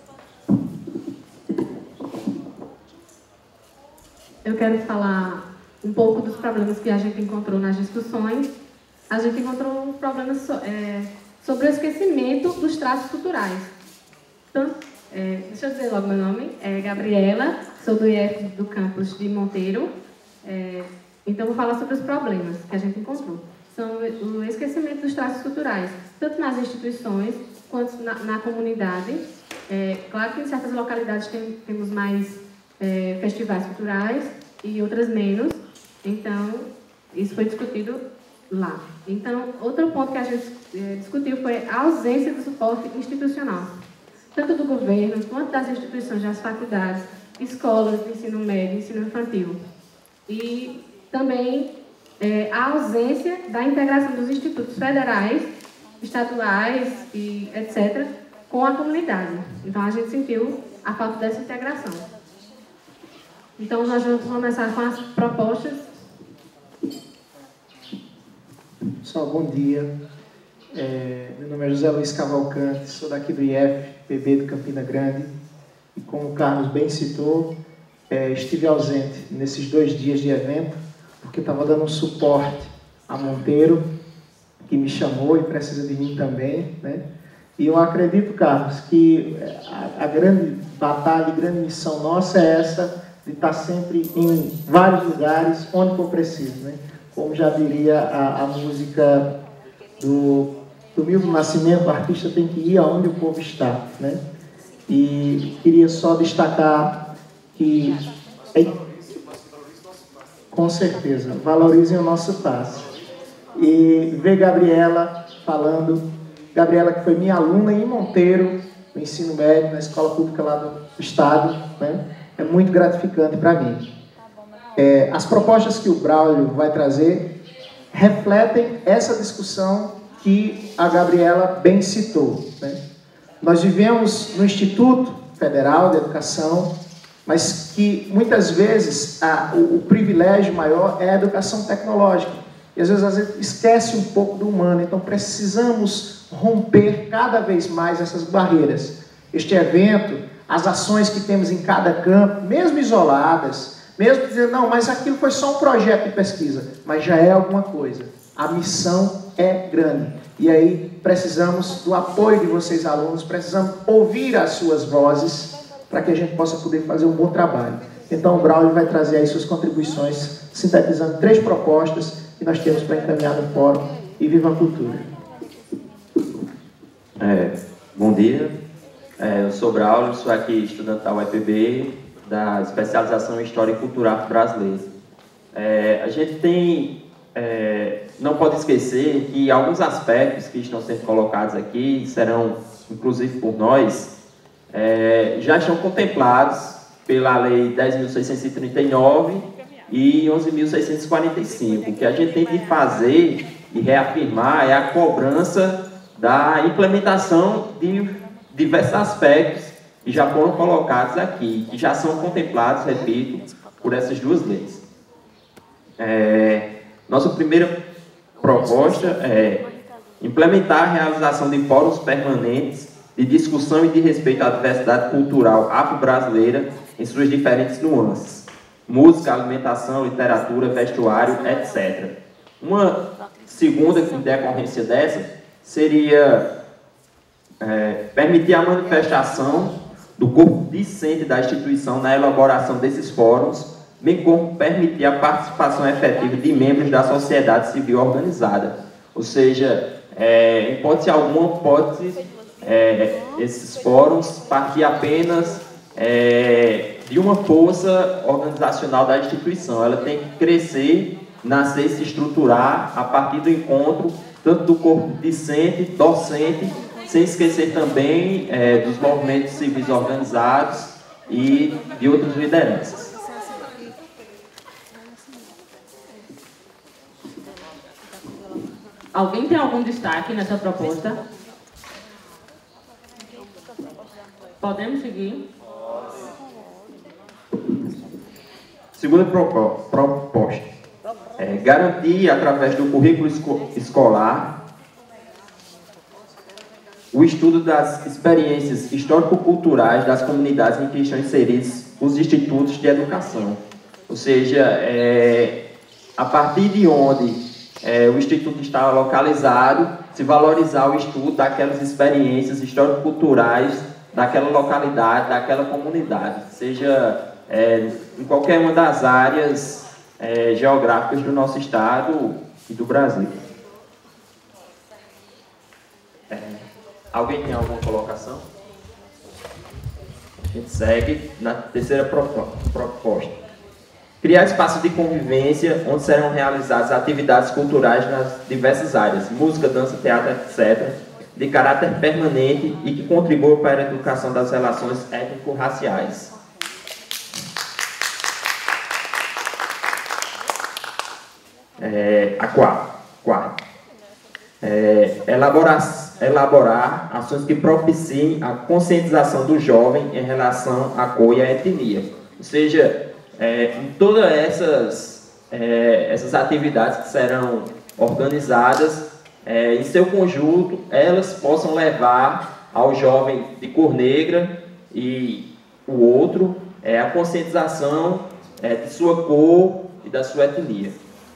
Eu quero falar um pouco dos problemas que a gente encontrou nas discussões. A gente encontrou problemas so, é, sobre o esquecimento dos traços culturais. Então, é, deixa eu dizer logo meu nome, é Gabriela, sou do I F do campus de Monteiro. É, então, vou falar sobre os problemas que a gente encontrou. São o esquecimento dos traços culturais, tanto nas instituições quanto na, na comunidade. É, claro que em certas localidades tem, temos mais é, festivais culturais e outras menos. Então, isso foi discutido lá. Então, outro ponto que a gente é, discutiu foi a ausência do suporte institucional, tanto do governo quanto das instituições, das faculdades, escolas de ensino médio, ensino infantil. E também é, a ausência da integração dos institutos federais, estaduais e etcétera com a comunidade. Então, a gente sentiu a falta dessa integração. Então, nós vamos começar com as propostas. Pessoal, bom dia. É, meu nome é José Luiz Cavalcante, sou daqui do I F P B do Campina Grande. E como o Carlos bem citou, é, estive ausente nesses dois dias de evento, porque estava dando um suporte a Monteiro, que me chamou e precisa de mim também, né? E eu acredito, Carlos, que a, a grande batalha, a grande missão nossa é essa, de estar sempre em vários lugares, onde for preciso, né? Como já diria a, a música do, do Milton Nascimento, o artista tem que ir aonde o povo está, né? E queria só destacar que, é, com certeza, valorizem o nosso passe. E ver Gabriela falando, Gabriela que foi minha aluna em Monteiro, no ensino médio, na escola pública lá do estado, né? É muito gratificante para mim. É, as propostas que o Braulio vai trazer refletem essa discussão que a Gabriela bem citou, né? Nós vivemos no Instituto Federal de Educação, mas que muitas vezes a, o, o privilégio maior é a educação tecnológica. E às vezes a gente esquece um pouco do humano, então precisamos romper cada vez mais essas barreiras. Este evento, as ações que temos em cada campo, mesmo isoladas, mesmo dizendo, não, mas aquilo foi só um projeto de pesquisa, mas já é alguma coisa. A missão é grande. E aí precisamos do apoio de vocês, alunos, precisamos ouvir as suas vozes para que a gente possa poder fazer um bom trabalho. Então o Braulio vai trazer aí suas contribuições, sintetizando três propostas que nós temos para encaminhar no fórum. E viva a cultura! É, bom dia, é, eu sou Braulio, sou aqui estudante da U E P B, da especialização em História e Cultura Afro-Brasileira. É, a gente tem, é, não pode esquecer que alguns aspectos que estão sendo colocados aqui, serão inclusive por nós, é, já estão contemplados pela Lei dez mil seiscentos e trinta e nove e onze mil seiscentos e quarenta e cinco. O que a gente tem que fazer e reafirmar é a cobrança da implementação de diversos aspectos que já foram colocados aqui, que já são contemplados, repito, por essas duas leis. É, nossa primeira proposta é implementar a realização de fóruns permanentes de discussão e de respeito à diversidade cultural afro-brasileira em suas diferentes nuances: música, alimentação, literatura, vestuário, etcétera. Uma segunda decorrência dessa seria é, permitir a manifestação do corpo discente da instituição na elaboração desses fóruns, bem como permitir a participação efetiva de membros da sociedade civil organizada. Ou seja, é, em hipótese alguma, pode é, esses fóruns partir apenas é, de uma força organizacional da instituição. Ela tem que crescer, nascer, se estruturar a partir do encontro tanto do corpo discente, docente, sem esquecer também é, dos movimentos civis organizados e de outras lideranças. Alguém tem algum destaque nessa proposta? Podemos seguir? Segunda proposta. É, garantir, através do currículo esco escolar, o estudo das experiências histórico-culturais das comunidades em que estão inseridos os institutos de educação. Ou seja, é, a partir de onde é, o instituto está localizado, se valorizar o estudo daquelas experiências histórico-culturais daquela localidade, daquela comunidade, seja é, em qualquer uma das áreas é, geográficas do nosso estado e do Brasil. É, alguém tem alguma colocação? A gente segue na terceira proposta. Criar espaços de convivência onde serão realizadas atividades culturais nas diversas áreas, música, dança, teatro, etcétera, de caráter permanente e que contribuam para a educação das relações étnico-raciais. É, a quarta. quarta é, elaborar, elaborar ações que propiciem a conscientização do jovem em relação à cor e à etnia. Ou seja, é, em todas essas, é, essas atividades que serão organizadas, é, em seu conjunto, elas possam levar ao jovem de cor negra e o outro é, a conscientização é, de sua cor e da sua etnia.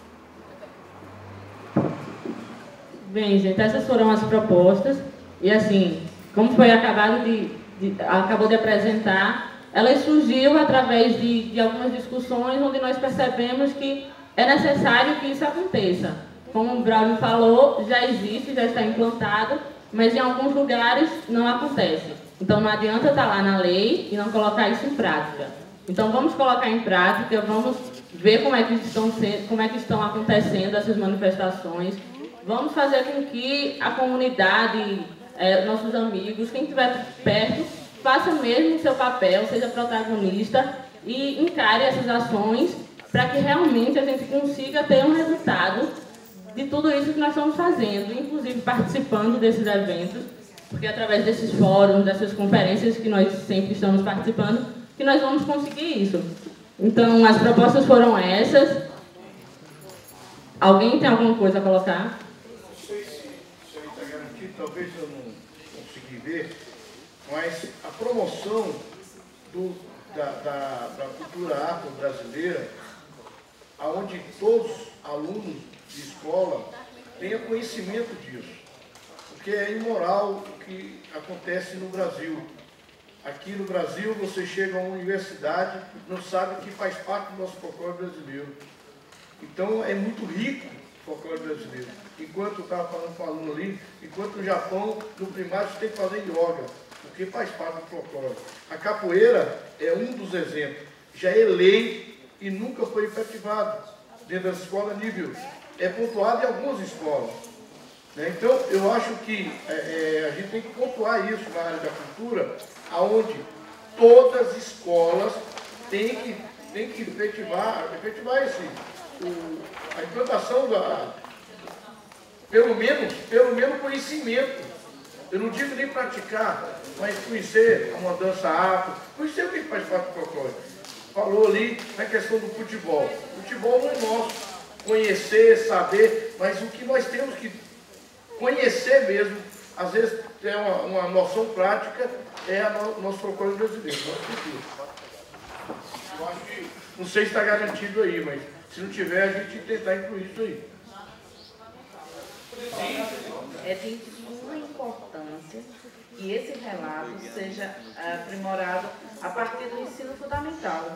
Bem, gente, essas foram as propostas. E assim, como foi acabado de, de, acabou de apresentar, ela surgiu através de, de algumas discussões onde nós percebemos que é necessário que isso aconteça. Como o Braulio falou, já existe, já está implantado, mas em alguns lugares não acontece. Então não adianta estar lá na lei e não colocar isso em prática. Então vamos colocar em prática, vamos ver como é que estão, como é que estão acontecendo essas manifestações, vamos fazer com que a comunidade, é, nossos amigos, quem estiver perto, faça mesmo o seu papel, seja protagonista e encare essas ações para que realmente a gente consiga ter um resultado de tudo isso que nós estamos fazendo, inclusive participando desses eventos, porque através desses fóruns, dessas conferências que nós sempre estamos participando, que nós vamos conseguir isso. Então, as propostas foram essas. Alguém tem alguma coisa a colocar? Não sei se isso aí está garantido, talvez eu não consegui ver, mas a promoção do, da, da, da cultura afro-brasileira, onde todos os alunos de escola tenham conhecimento disso, porque é imoral o que acontece no Brasil. Aqui no Brasil, você chega a uma universidade, não sabe que faz parte do nosso folclore brasileiro. Então, é muito rico o folclore brasileiro. Enquanto eu estava falando com o aluno ali, enquanto no Japão, no primário, você tem que fazer yoga, porque faz parte do folclore. A capoeira é um dos exemplos. Já é lei e nunca foi efetivado dentro das escolas nível. É pontuado em algumas escolas. Né? Então, eu acho que é, é, a gente tem que pontuar isso na área da cultura, aonde todas as escolas têm que, têm que efetivar, efetivar esse, o, a implantação da, pelo menos, pelo menos conhecimento. Eu não digo nem praticar, mas conhecer uma dança afro, conhecer o que faz parte do folclore. Falou ali na questão do futebol. O futebol não é nosso. conhecer, saber, mas o que nós temos que conhecer mesmo, às vezes ter uma, uma noção prática, é a no, nosso folclore brasileiro, nosso cultura. Eu acho que, não sei se está garantido aí, mas se não tiver, a gente tentar incluir isso aí. É de suma importância que esse relato seja aprimorado a partir do ensino fundamental.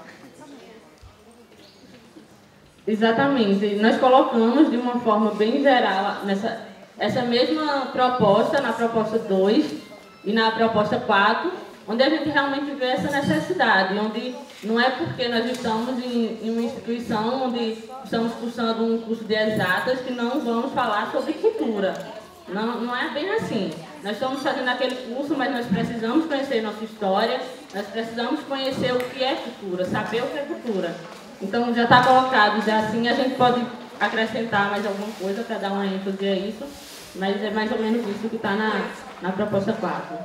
Exatamente. Nós colocamos de uma forma bem geral nessa, essa mesma proposta, na proposta dois e na proposta quatro, onde a gente realmente vê essa necessidade, onde não é porque nós estamos em, em uma instituição onde estamos cursando um curso de exatas que não vamos falar sobre cultura. Não, não é bem assim. Nós estamos fazendo aquele curso, mas nós precisamos conhecer nossa história, nós precisamos conhecer o que é cultura, saber o que é cultura. Então já está colocado, já assim a gente pode acrescentar mais alguma coisa para dar uma ênfase a isso, mas é mais ou menos isso que está na, na proposta quatro.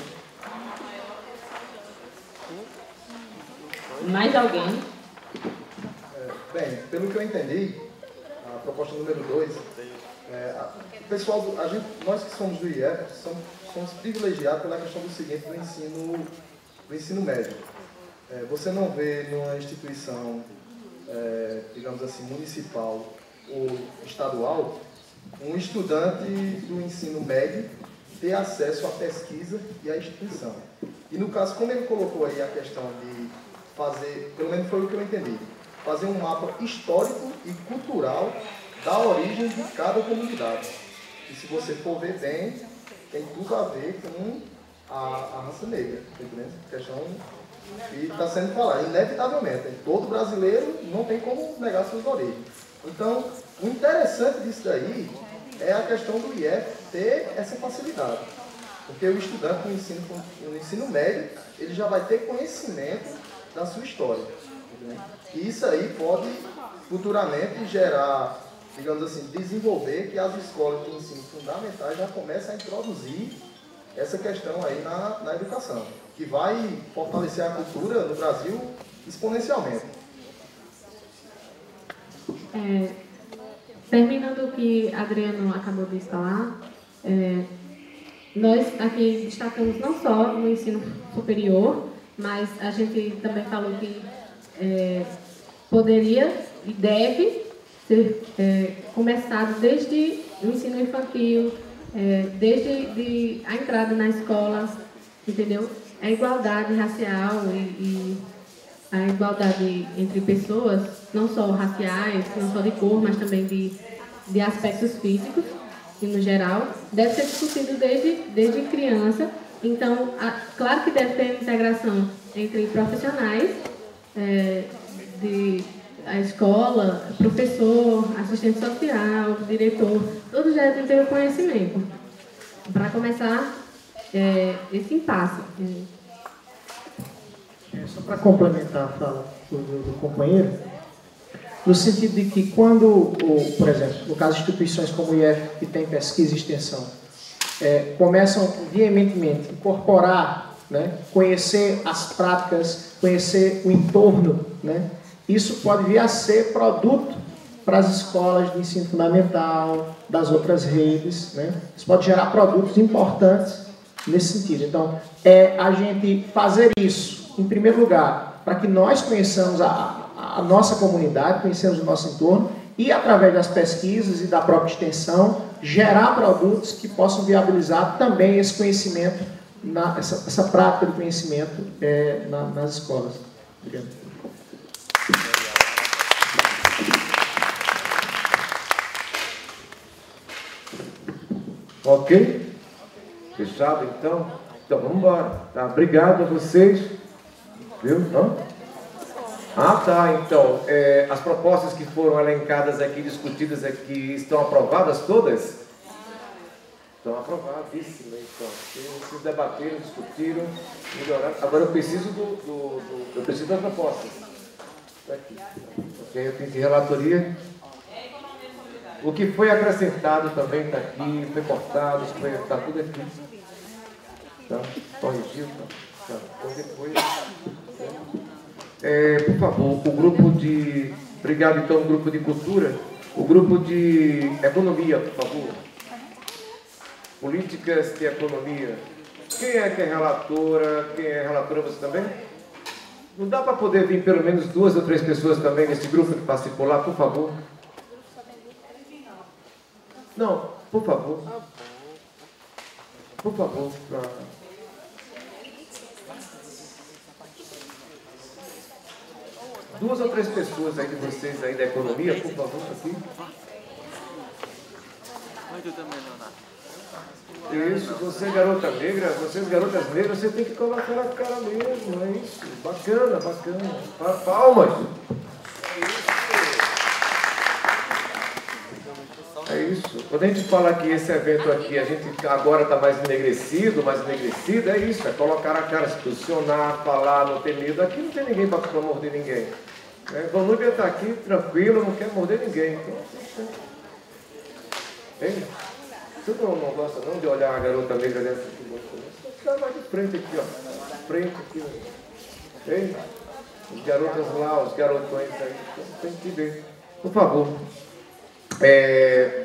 Mais alguém? É, bem, pelo que eu entendi, a proposta número dois, é, a, o pessoal, do, a gente, nós que somos do I E F, somos, somos privilegiados pela questão do seguinte, do ensino, do ensino médio. É, você não vê numa instituição, é, digamos assim, municipal ou estadual, um estudante do ensino médio ter acesso à pesquisa e à instituição. E no caso, como ele colocou aí a questão de fazer, pelo menos foi o que eu entendi, fazer um mapa histórico e cultural da origem de cada comunidade. E se você for ver bem, tem tudo a ver com a, a raça negra, entendeu? Questão, e está sendo falado, inevitavelmente, todo brasileiro não tem como negar suas origens. Então, o interessante disso daí é a questão do I E F ter essa facilidade. Porque o estudante no ensino, no ensino médio, ele já vai ter conhecimento da sua história. Entendeu? E isso aí pode futuramente gerar, digamos assim, desenvolver que as escolas de ensino fundamental já comecem a introduzir essa questão aí na, na educação, que vai fortalecer a cultura no Brasil exponencialmente. É, terminando o que Adriano acabou de falar, é, nós aqui destacamos não só no ensino superior, mas a gente também falou que é, poderia e deve ser é, começado desde o ensino infantil, é, desde de a entrada na escola, entendeu? A igualdade racial e, e a igualdade entre pessoas, não só raciais, não só de cor, mas também de, de aspectos físicos, e no geral, deve ser discutido desde, desde criança. Então, a, claro que deve ter integração entre profissionais, é, de a escola, professor, assistente social, diretor, todos já devem ter o conhecimento para começar é, esse impasse. É, só para complementar a fala do, do, do companheiro, no sentido de que quando, o, por exemplo, no caso de instituições como o I E F, que tem pesquisa e extensão, é, começam veementemente a incorporar, né, conhecer as práticas, conhecer o entorno, né, isso pode vir a ser produto para as escolas de ensino fundamental, das outras redes, né? Isso pode gerar produtos importantes nesse sentido. Então, é a gente fazer isso, em primeiro lugar, para que nós conheçamos a, a nossa comunidade, conheçamos o nosso entorno, e através das pesquisas e da própria extensão, gerar produtos que possam viabilizar também esse conhecimento, na, essa, essa prática do conhecimento é, na, nas escolas. Obrigado. Ok? Fechado, então? Então, vamos embora. Tá? Obrigado a vocês. Viu? Não? Ah, tá. Então, é, as propostas que foram elencadas aqui, discutidas aqui, estão aprovadas todas? Estão aprovadíssimas, então. Vocês debateram, discutiram, melhoraram. Agora eu preciso do, do, do eu preciso das propostas. Está aqui. Ok, eu tenho de relatoria. O que foi acrescentado também está aqui, foi cortado, está tudo aqui. Tá? Corrigido. Tá? Então depois. É, por favor, o grupo de. Obrigado então, o grupo de cultura. O grupo de economia, por favor. Políticas de economia. Quem é que é relatora? Quem é relatora? Você também? Não dá para poder vir pelo menos duas ou três pessoas também nesse grupo que participou lá, por favor? Não, por favor. Por favor. Pra... Duas ou três pessoas aí de vocês aí da economia, por favor, aqui. Isso, você garota negra, vocês garotas negras, você tem que colocar na cara mesmo, é isso. Bacana, bacana. Palmas. É isso. Quando a gente fala que esse evento aqui, a gente agora está mais enegrecido, mais enegrecido, é isso, é colocar a cara, se posicionar, falar, não ter medo. Aqui não tem ninguém para morder ninguém. É, Dona Núbia está aqui tranquilo, não quer morder ninguém. Hein? Você não, não gosta não de olhar a garota negra dessa aqui? Você vai de frente aqui, ó. Frente aqui. Hein? Os garotas lá, os garotões aí. Tem que ver. Por favor. É...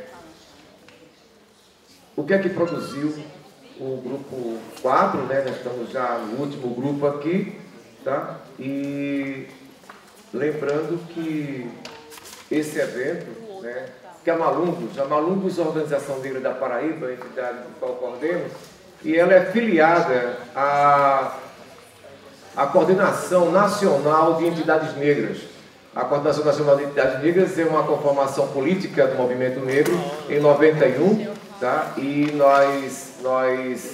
O que é que produziu o grupo quatro, né? Nós estamos já no último grupo aqui, tá? E lembrando que esse evento, né? Que é a Malungos, a Malungos Organização Negra da Paraíba, a entidade do qual coordeno, e ela é filiada à, à Coordenação Nacional de Entidades Negras. A Coordenação Nacional de Entidades Negras é uma conformação política do movimento negro em noventa e um, tá? E nós, nós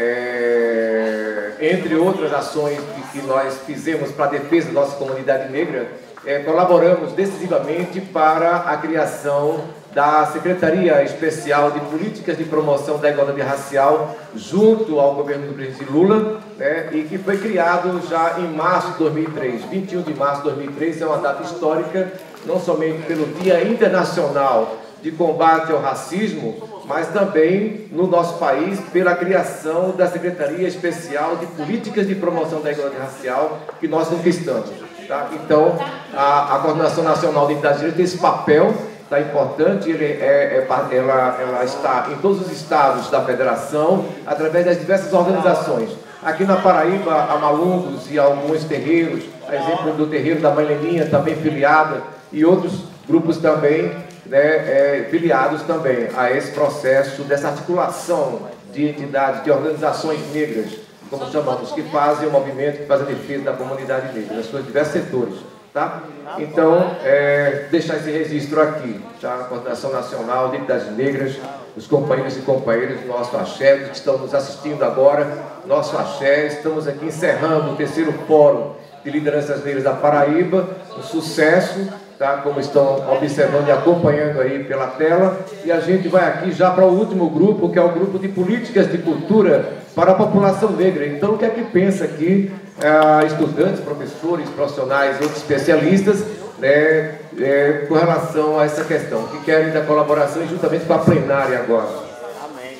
é, entre outras ações que nós fizemos para a defesa da nossa comunidade negra, é, colaboramos decisivamente para a criação da Secretaria Especial de Políticas de Promoção da Igualdade Racial junto ao governo do presidente Lula, né, e que foi criado já em março de dois mil e três. vinte e um de março de dois mil e três é uma data histórica, não somente pelo Dia Internacional de Combate ao Racismo, mas também no nosso país pela criação da Secretaria Especial de Políticas de Promoção da Igualdade Racial que nós conquistamos. Tá? Então, a, a Coordenação Nacional de Entidades Negras tem esse papel, tá, importante, ele é, é, ela, ela está em todos os estados da federação, através das diversas organizações. Aqui na Paraíba, a Malungos e alguns terreiros, a exemplo do terreiro da Mãe Leninha, também filiada, e outros grupos também, né, é, filiados também a esse processo dessa articulação de entidades, de organizações negras, como chamamos, que fazem o movimento, que fazem a defesa da comunidade negra, nos seus diversos setores. Tá? Então, é, deixar esse registro aqui, tá? A Coordenação Nacional de Entidades Negras, os companheiros e companheiras do nosso axé, que estão nos assistindo agora, nosso axé, estamos aqui encerrando o terceiro Fórum de Lideranças Negras da Paraíba, um sucesso, tá? Como estão observando e acompanhando aí pela tela, e a gente vai aqui já para o último grupo, que é o grupo de Políticas de Cultura para a População Negra. Então, o que é que pensa aqui, eh, estudantes, professores, profissionais, outros especialistas, né, eh, com relação a essa questão, que querem da colaboração e juntamente com a plenária agora. Amém.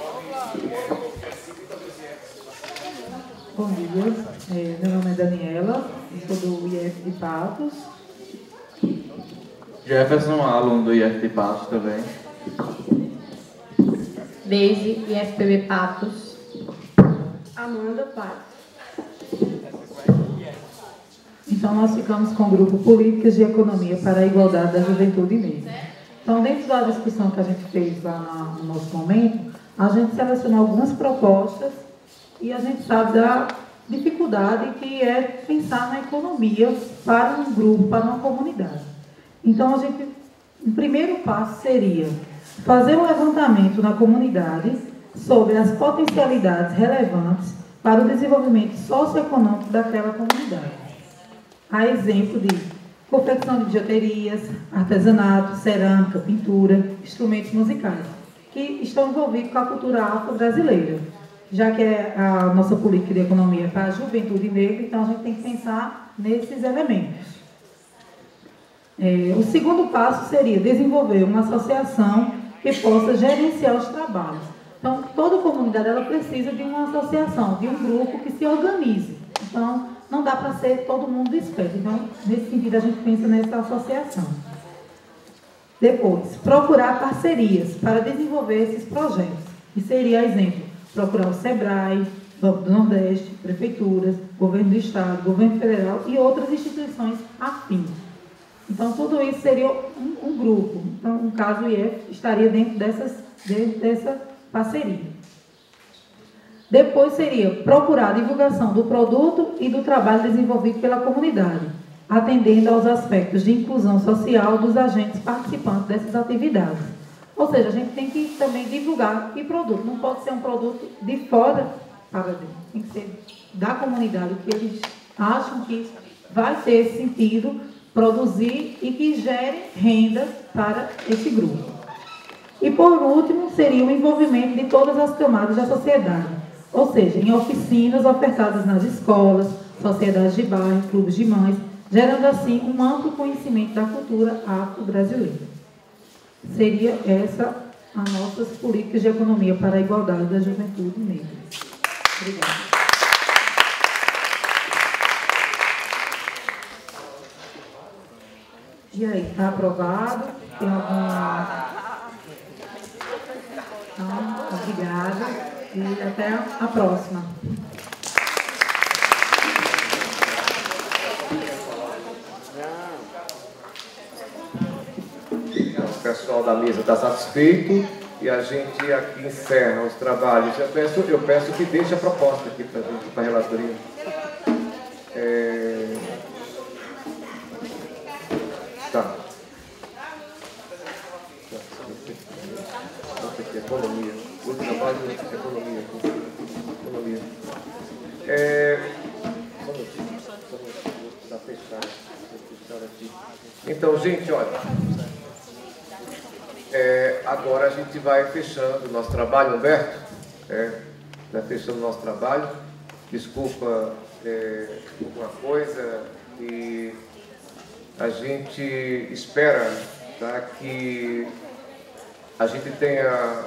Bom dia, é, meu nome é Daniela, eu sou do I F de Patos. Jefferson, aluno do I F de Patos também. Deise, I F P B Patos. Amanda Patos. Então, nós ficamos com o grupo Políticas de Economia para a Igualdade da Juventude Negra. Então, dentro da discussão que a gente fez lá na, no nosso momento, a gente selecionou algumas propostas e a gente sabe da dificuldade que é pensar na economia para um grupo, para uma comunidade. Então, a gente, o primeiro passo seria fazer um levantamento na comunidade sobre as potencialidades relevantes para o desenvolvimento socioeconômico daquela comunidade. A exemplo de confecção de bijuterias, artesanato, cerâmica, pintura, instrumentos musicais, que estão envolvidos com a cultura afro-brasileira. Já que é a nossa política de economia para a juventude negra, então a gente tem que pensar nesses elementos. É, o segundo passo seria desenvolver uma associação que possa gerenciar os trabalhos. Então, toda comunidade ela precisa de uma associação, de um grupo que se organize. Então, não dá para ser todo mundo esperto. Então, nesse sentido, a gente pensa nessa associação. Depois, procurar parcerias para desenvolver esses projetos. E seria, exemplo, procurar o SEBRAE, Banco do Nordeste, prefeituras, governo do Estado, governo federal e outras instituições afins. Então, tudo isso seria um, um grupo. Então, no caso, o I F estaria dentro, dessas, dentro dessa parceria. Depois seria procurar a divulgação do produto e do trabalho desenvolvido pela comunidade, atendendo aos aspectos de inclusão social dos agentes participantes dessas atividades. Ou seja, a gente tem que também divulgar e produto. Não pode ser um produto de fora para dentro. Tem que ser da comunidade, o que eles acham que vai ter sentido produzir e que gere renda para esse grupo. E, por último, seria o envolvimento de todas as camadas da sociedade, ou seja, em oficinas ofertadas nas escolas, sociedades de bairro, clubes de mães, gerando assim um amplo conhecimento da cultura afro-brasileira. Seria essa as nossas políticas de economia para a igualdade da juventude negra. Obrigada. E aí, está aprovado? Tem alguma... Então, obrigada e até a próxima. O pessoal da mesa está satisfeito e a gente aqui encerra os trabalhos. Eu peço, eu peço que deixe a proposta aqui para a relatoria. É... Tá. Economia. O trabalho de economia. Economia. É... Está fechado. Então, gente, olha. É, agora a gente vai fechando o nosso trabalho, Humberto. É, vai fechando o nosso trabalho. Desculpa é, alguma coisa e a gente espera, tá, que a gente tenha,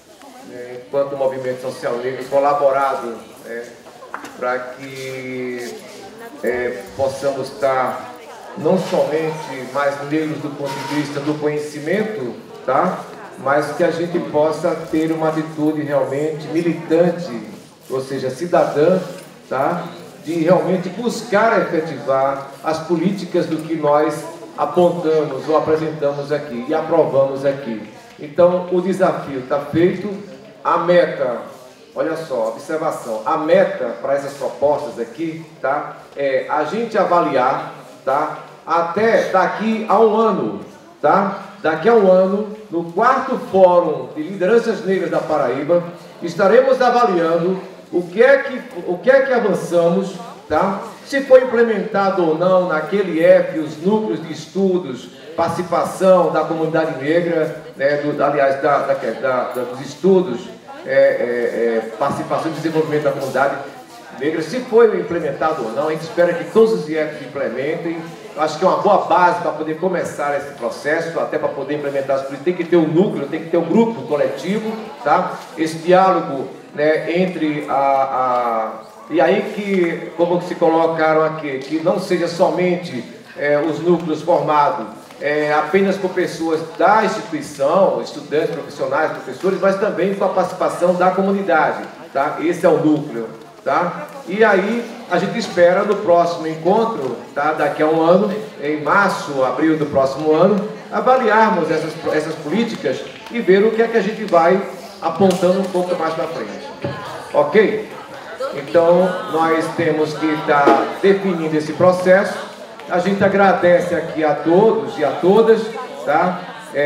é, enquanto movimento social negro, colaborado, é, para que é, possamos estar não somente mais negros do ponto de vista do conhecimento, tá? Mas que a gente possa ter uma atitude realmente militante, ou seja, cidadã, tá? De realmente buscar efetivar as políticas do que nós apontamos ou apresentamos aqui e aprovamos aqui. Então, o desafio está feito, a meta, olha só, observação, a meta para essas propostas aqui, tá? É a gente avaliar, tá? Até daqui a um ano, tá? Daqui a um ano, no quarto Fórum de Lideranças Negras da Paraíba, estaremos avaliando o que é que, o que, é que avançamos, tá? Se foi implementado ou não naquele F os núcleos de estudos, participação da comunidade negra, né, do, aliás, da, da, da, dos estudos, é, é, é, participação e desenvolvimento da comunidade negra, se foi implementado ou não. A gente espera que todos os I Fs implementem. Acho que é uma boa base para poder começar esse processo, até para poder implementar as políticas. Tem que ter um núcleo, tem que ter um grupo coletivo, tá? Esse diálogo, né, entre a, a... E aí que, como se colocaram aqui, que não seja somente é, os núcleos formados é, apenas por pessoas da instituição, estudantes, profissionais, professores, mas também com a participação da comunidade, tá? Esse é o núcleo, tá? E aí a gente espera no próximo encontro, tá? Daqui a um ano, em março, abril do próximo ano, avaliarmos essas, essas políticas e ver o que é que a gente vai apontando um pouco mais para frente. Ok? Então, nós temos que estar definindo esse processo. A gente agradece aqui a todos e a todas, tá?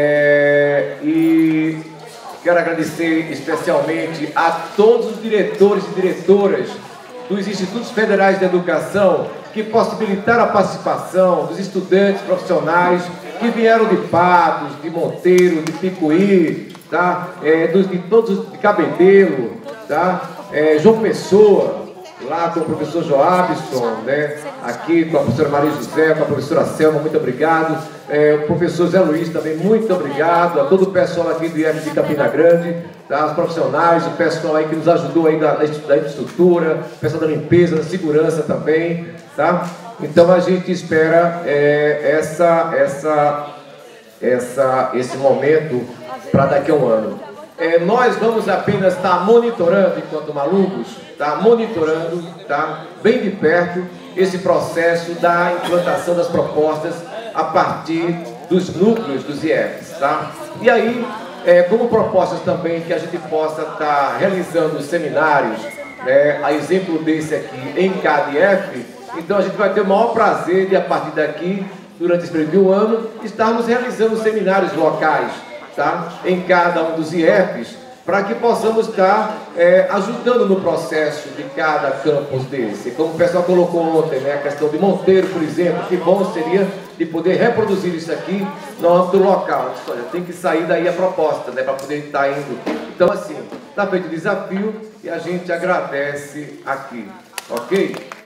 É, e quero agradecer especialmente a todos os diretores e diretoras dos Institutos Federais de Educação que possibilitaram a participação dos estudantes profissionais que vieram de Patos, de Monteiro, de Picuí, tá? É, dos, de todos, de Cabedelo, tá? É, João Pessoa, lá com o professor Joabson, né? Aqui com a professora Maria José, com a professora Selma, muito obrigado. É, o professor Zé Luiz também, muito obrigado. A todo o pessoal aqui do I F de Campina Grande, tá? Os profissionais, o pessoal aí que nos ajudou aí da, da infraestrutura, o pessoal da limpeza, da segurança também, tá? Então a gente espera é, essa, essa, essa, esse momento para daqui a um ano. É, nós vamos apenas estar monitorando, enquanto malucos, tá? Monitorando, tá? Bem de perto, esse processo da implantação das propostas a partir dos núcleos dos I Efes, tá? E aí, é, como propostas também que a gente possa estar realizando seminários, né, a exemplo desse aqui, em cada I F, então a gente vai ter o maior prazer de, a partir daqui, durante esse período de um ano, estarmos realizando seminários locais, tá? Em cada um dos I Efes, para que possamos estar é, ajudando no processo de cada campus desse. Como o pessoal colocou ontem, né, a questão de Monteiro, por exemplo, que bom seria de poder reproduzir isso aqui no âmbito local. Olha, tem que sair daí a proposta, né, para poder estar indo. Então, assim, está feito o desafio e a gente agradece aqui, ok?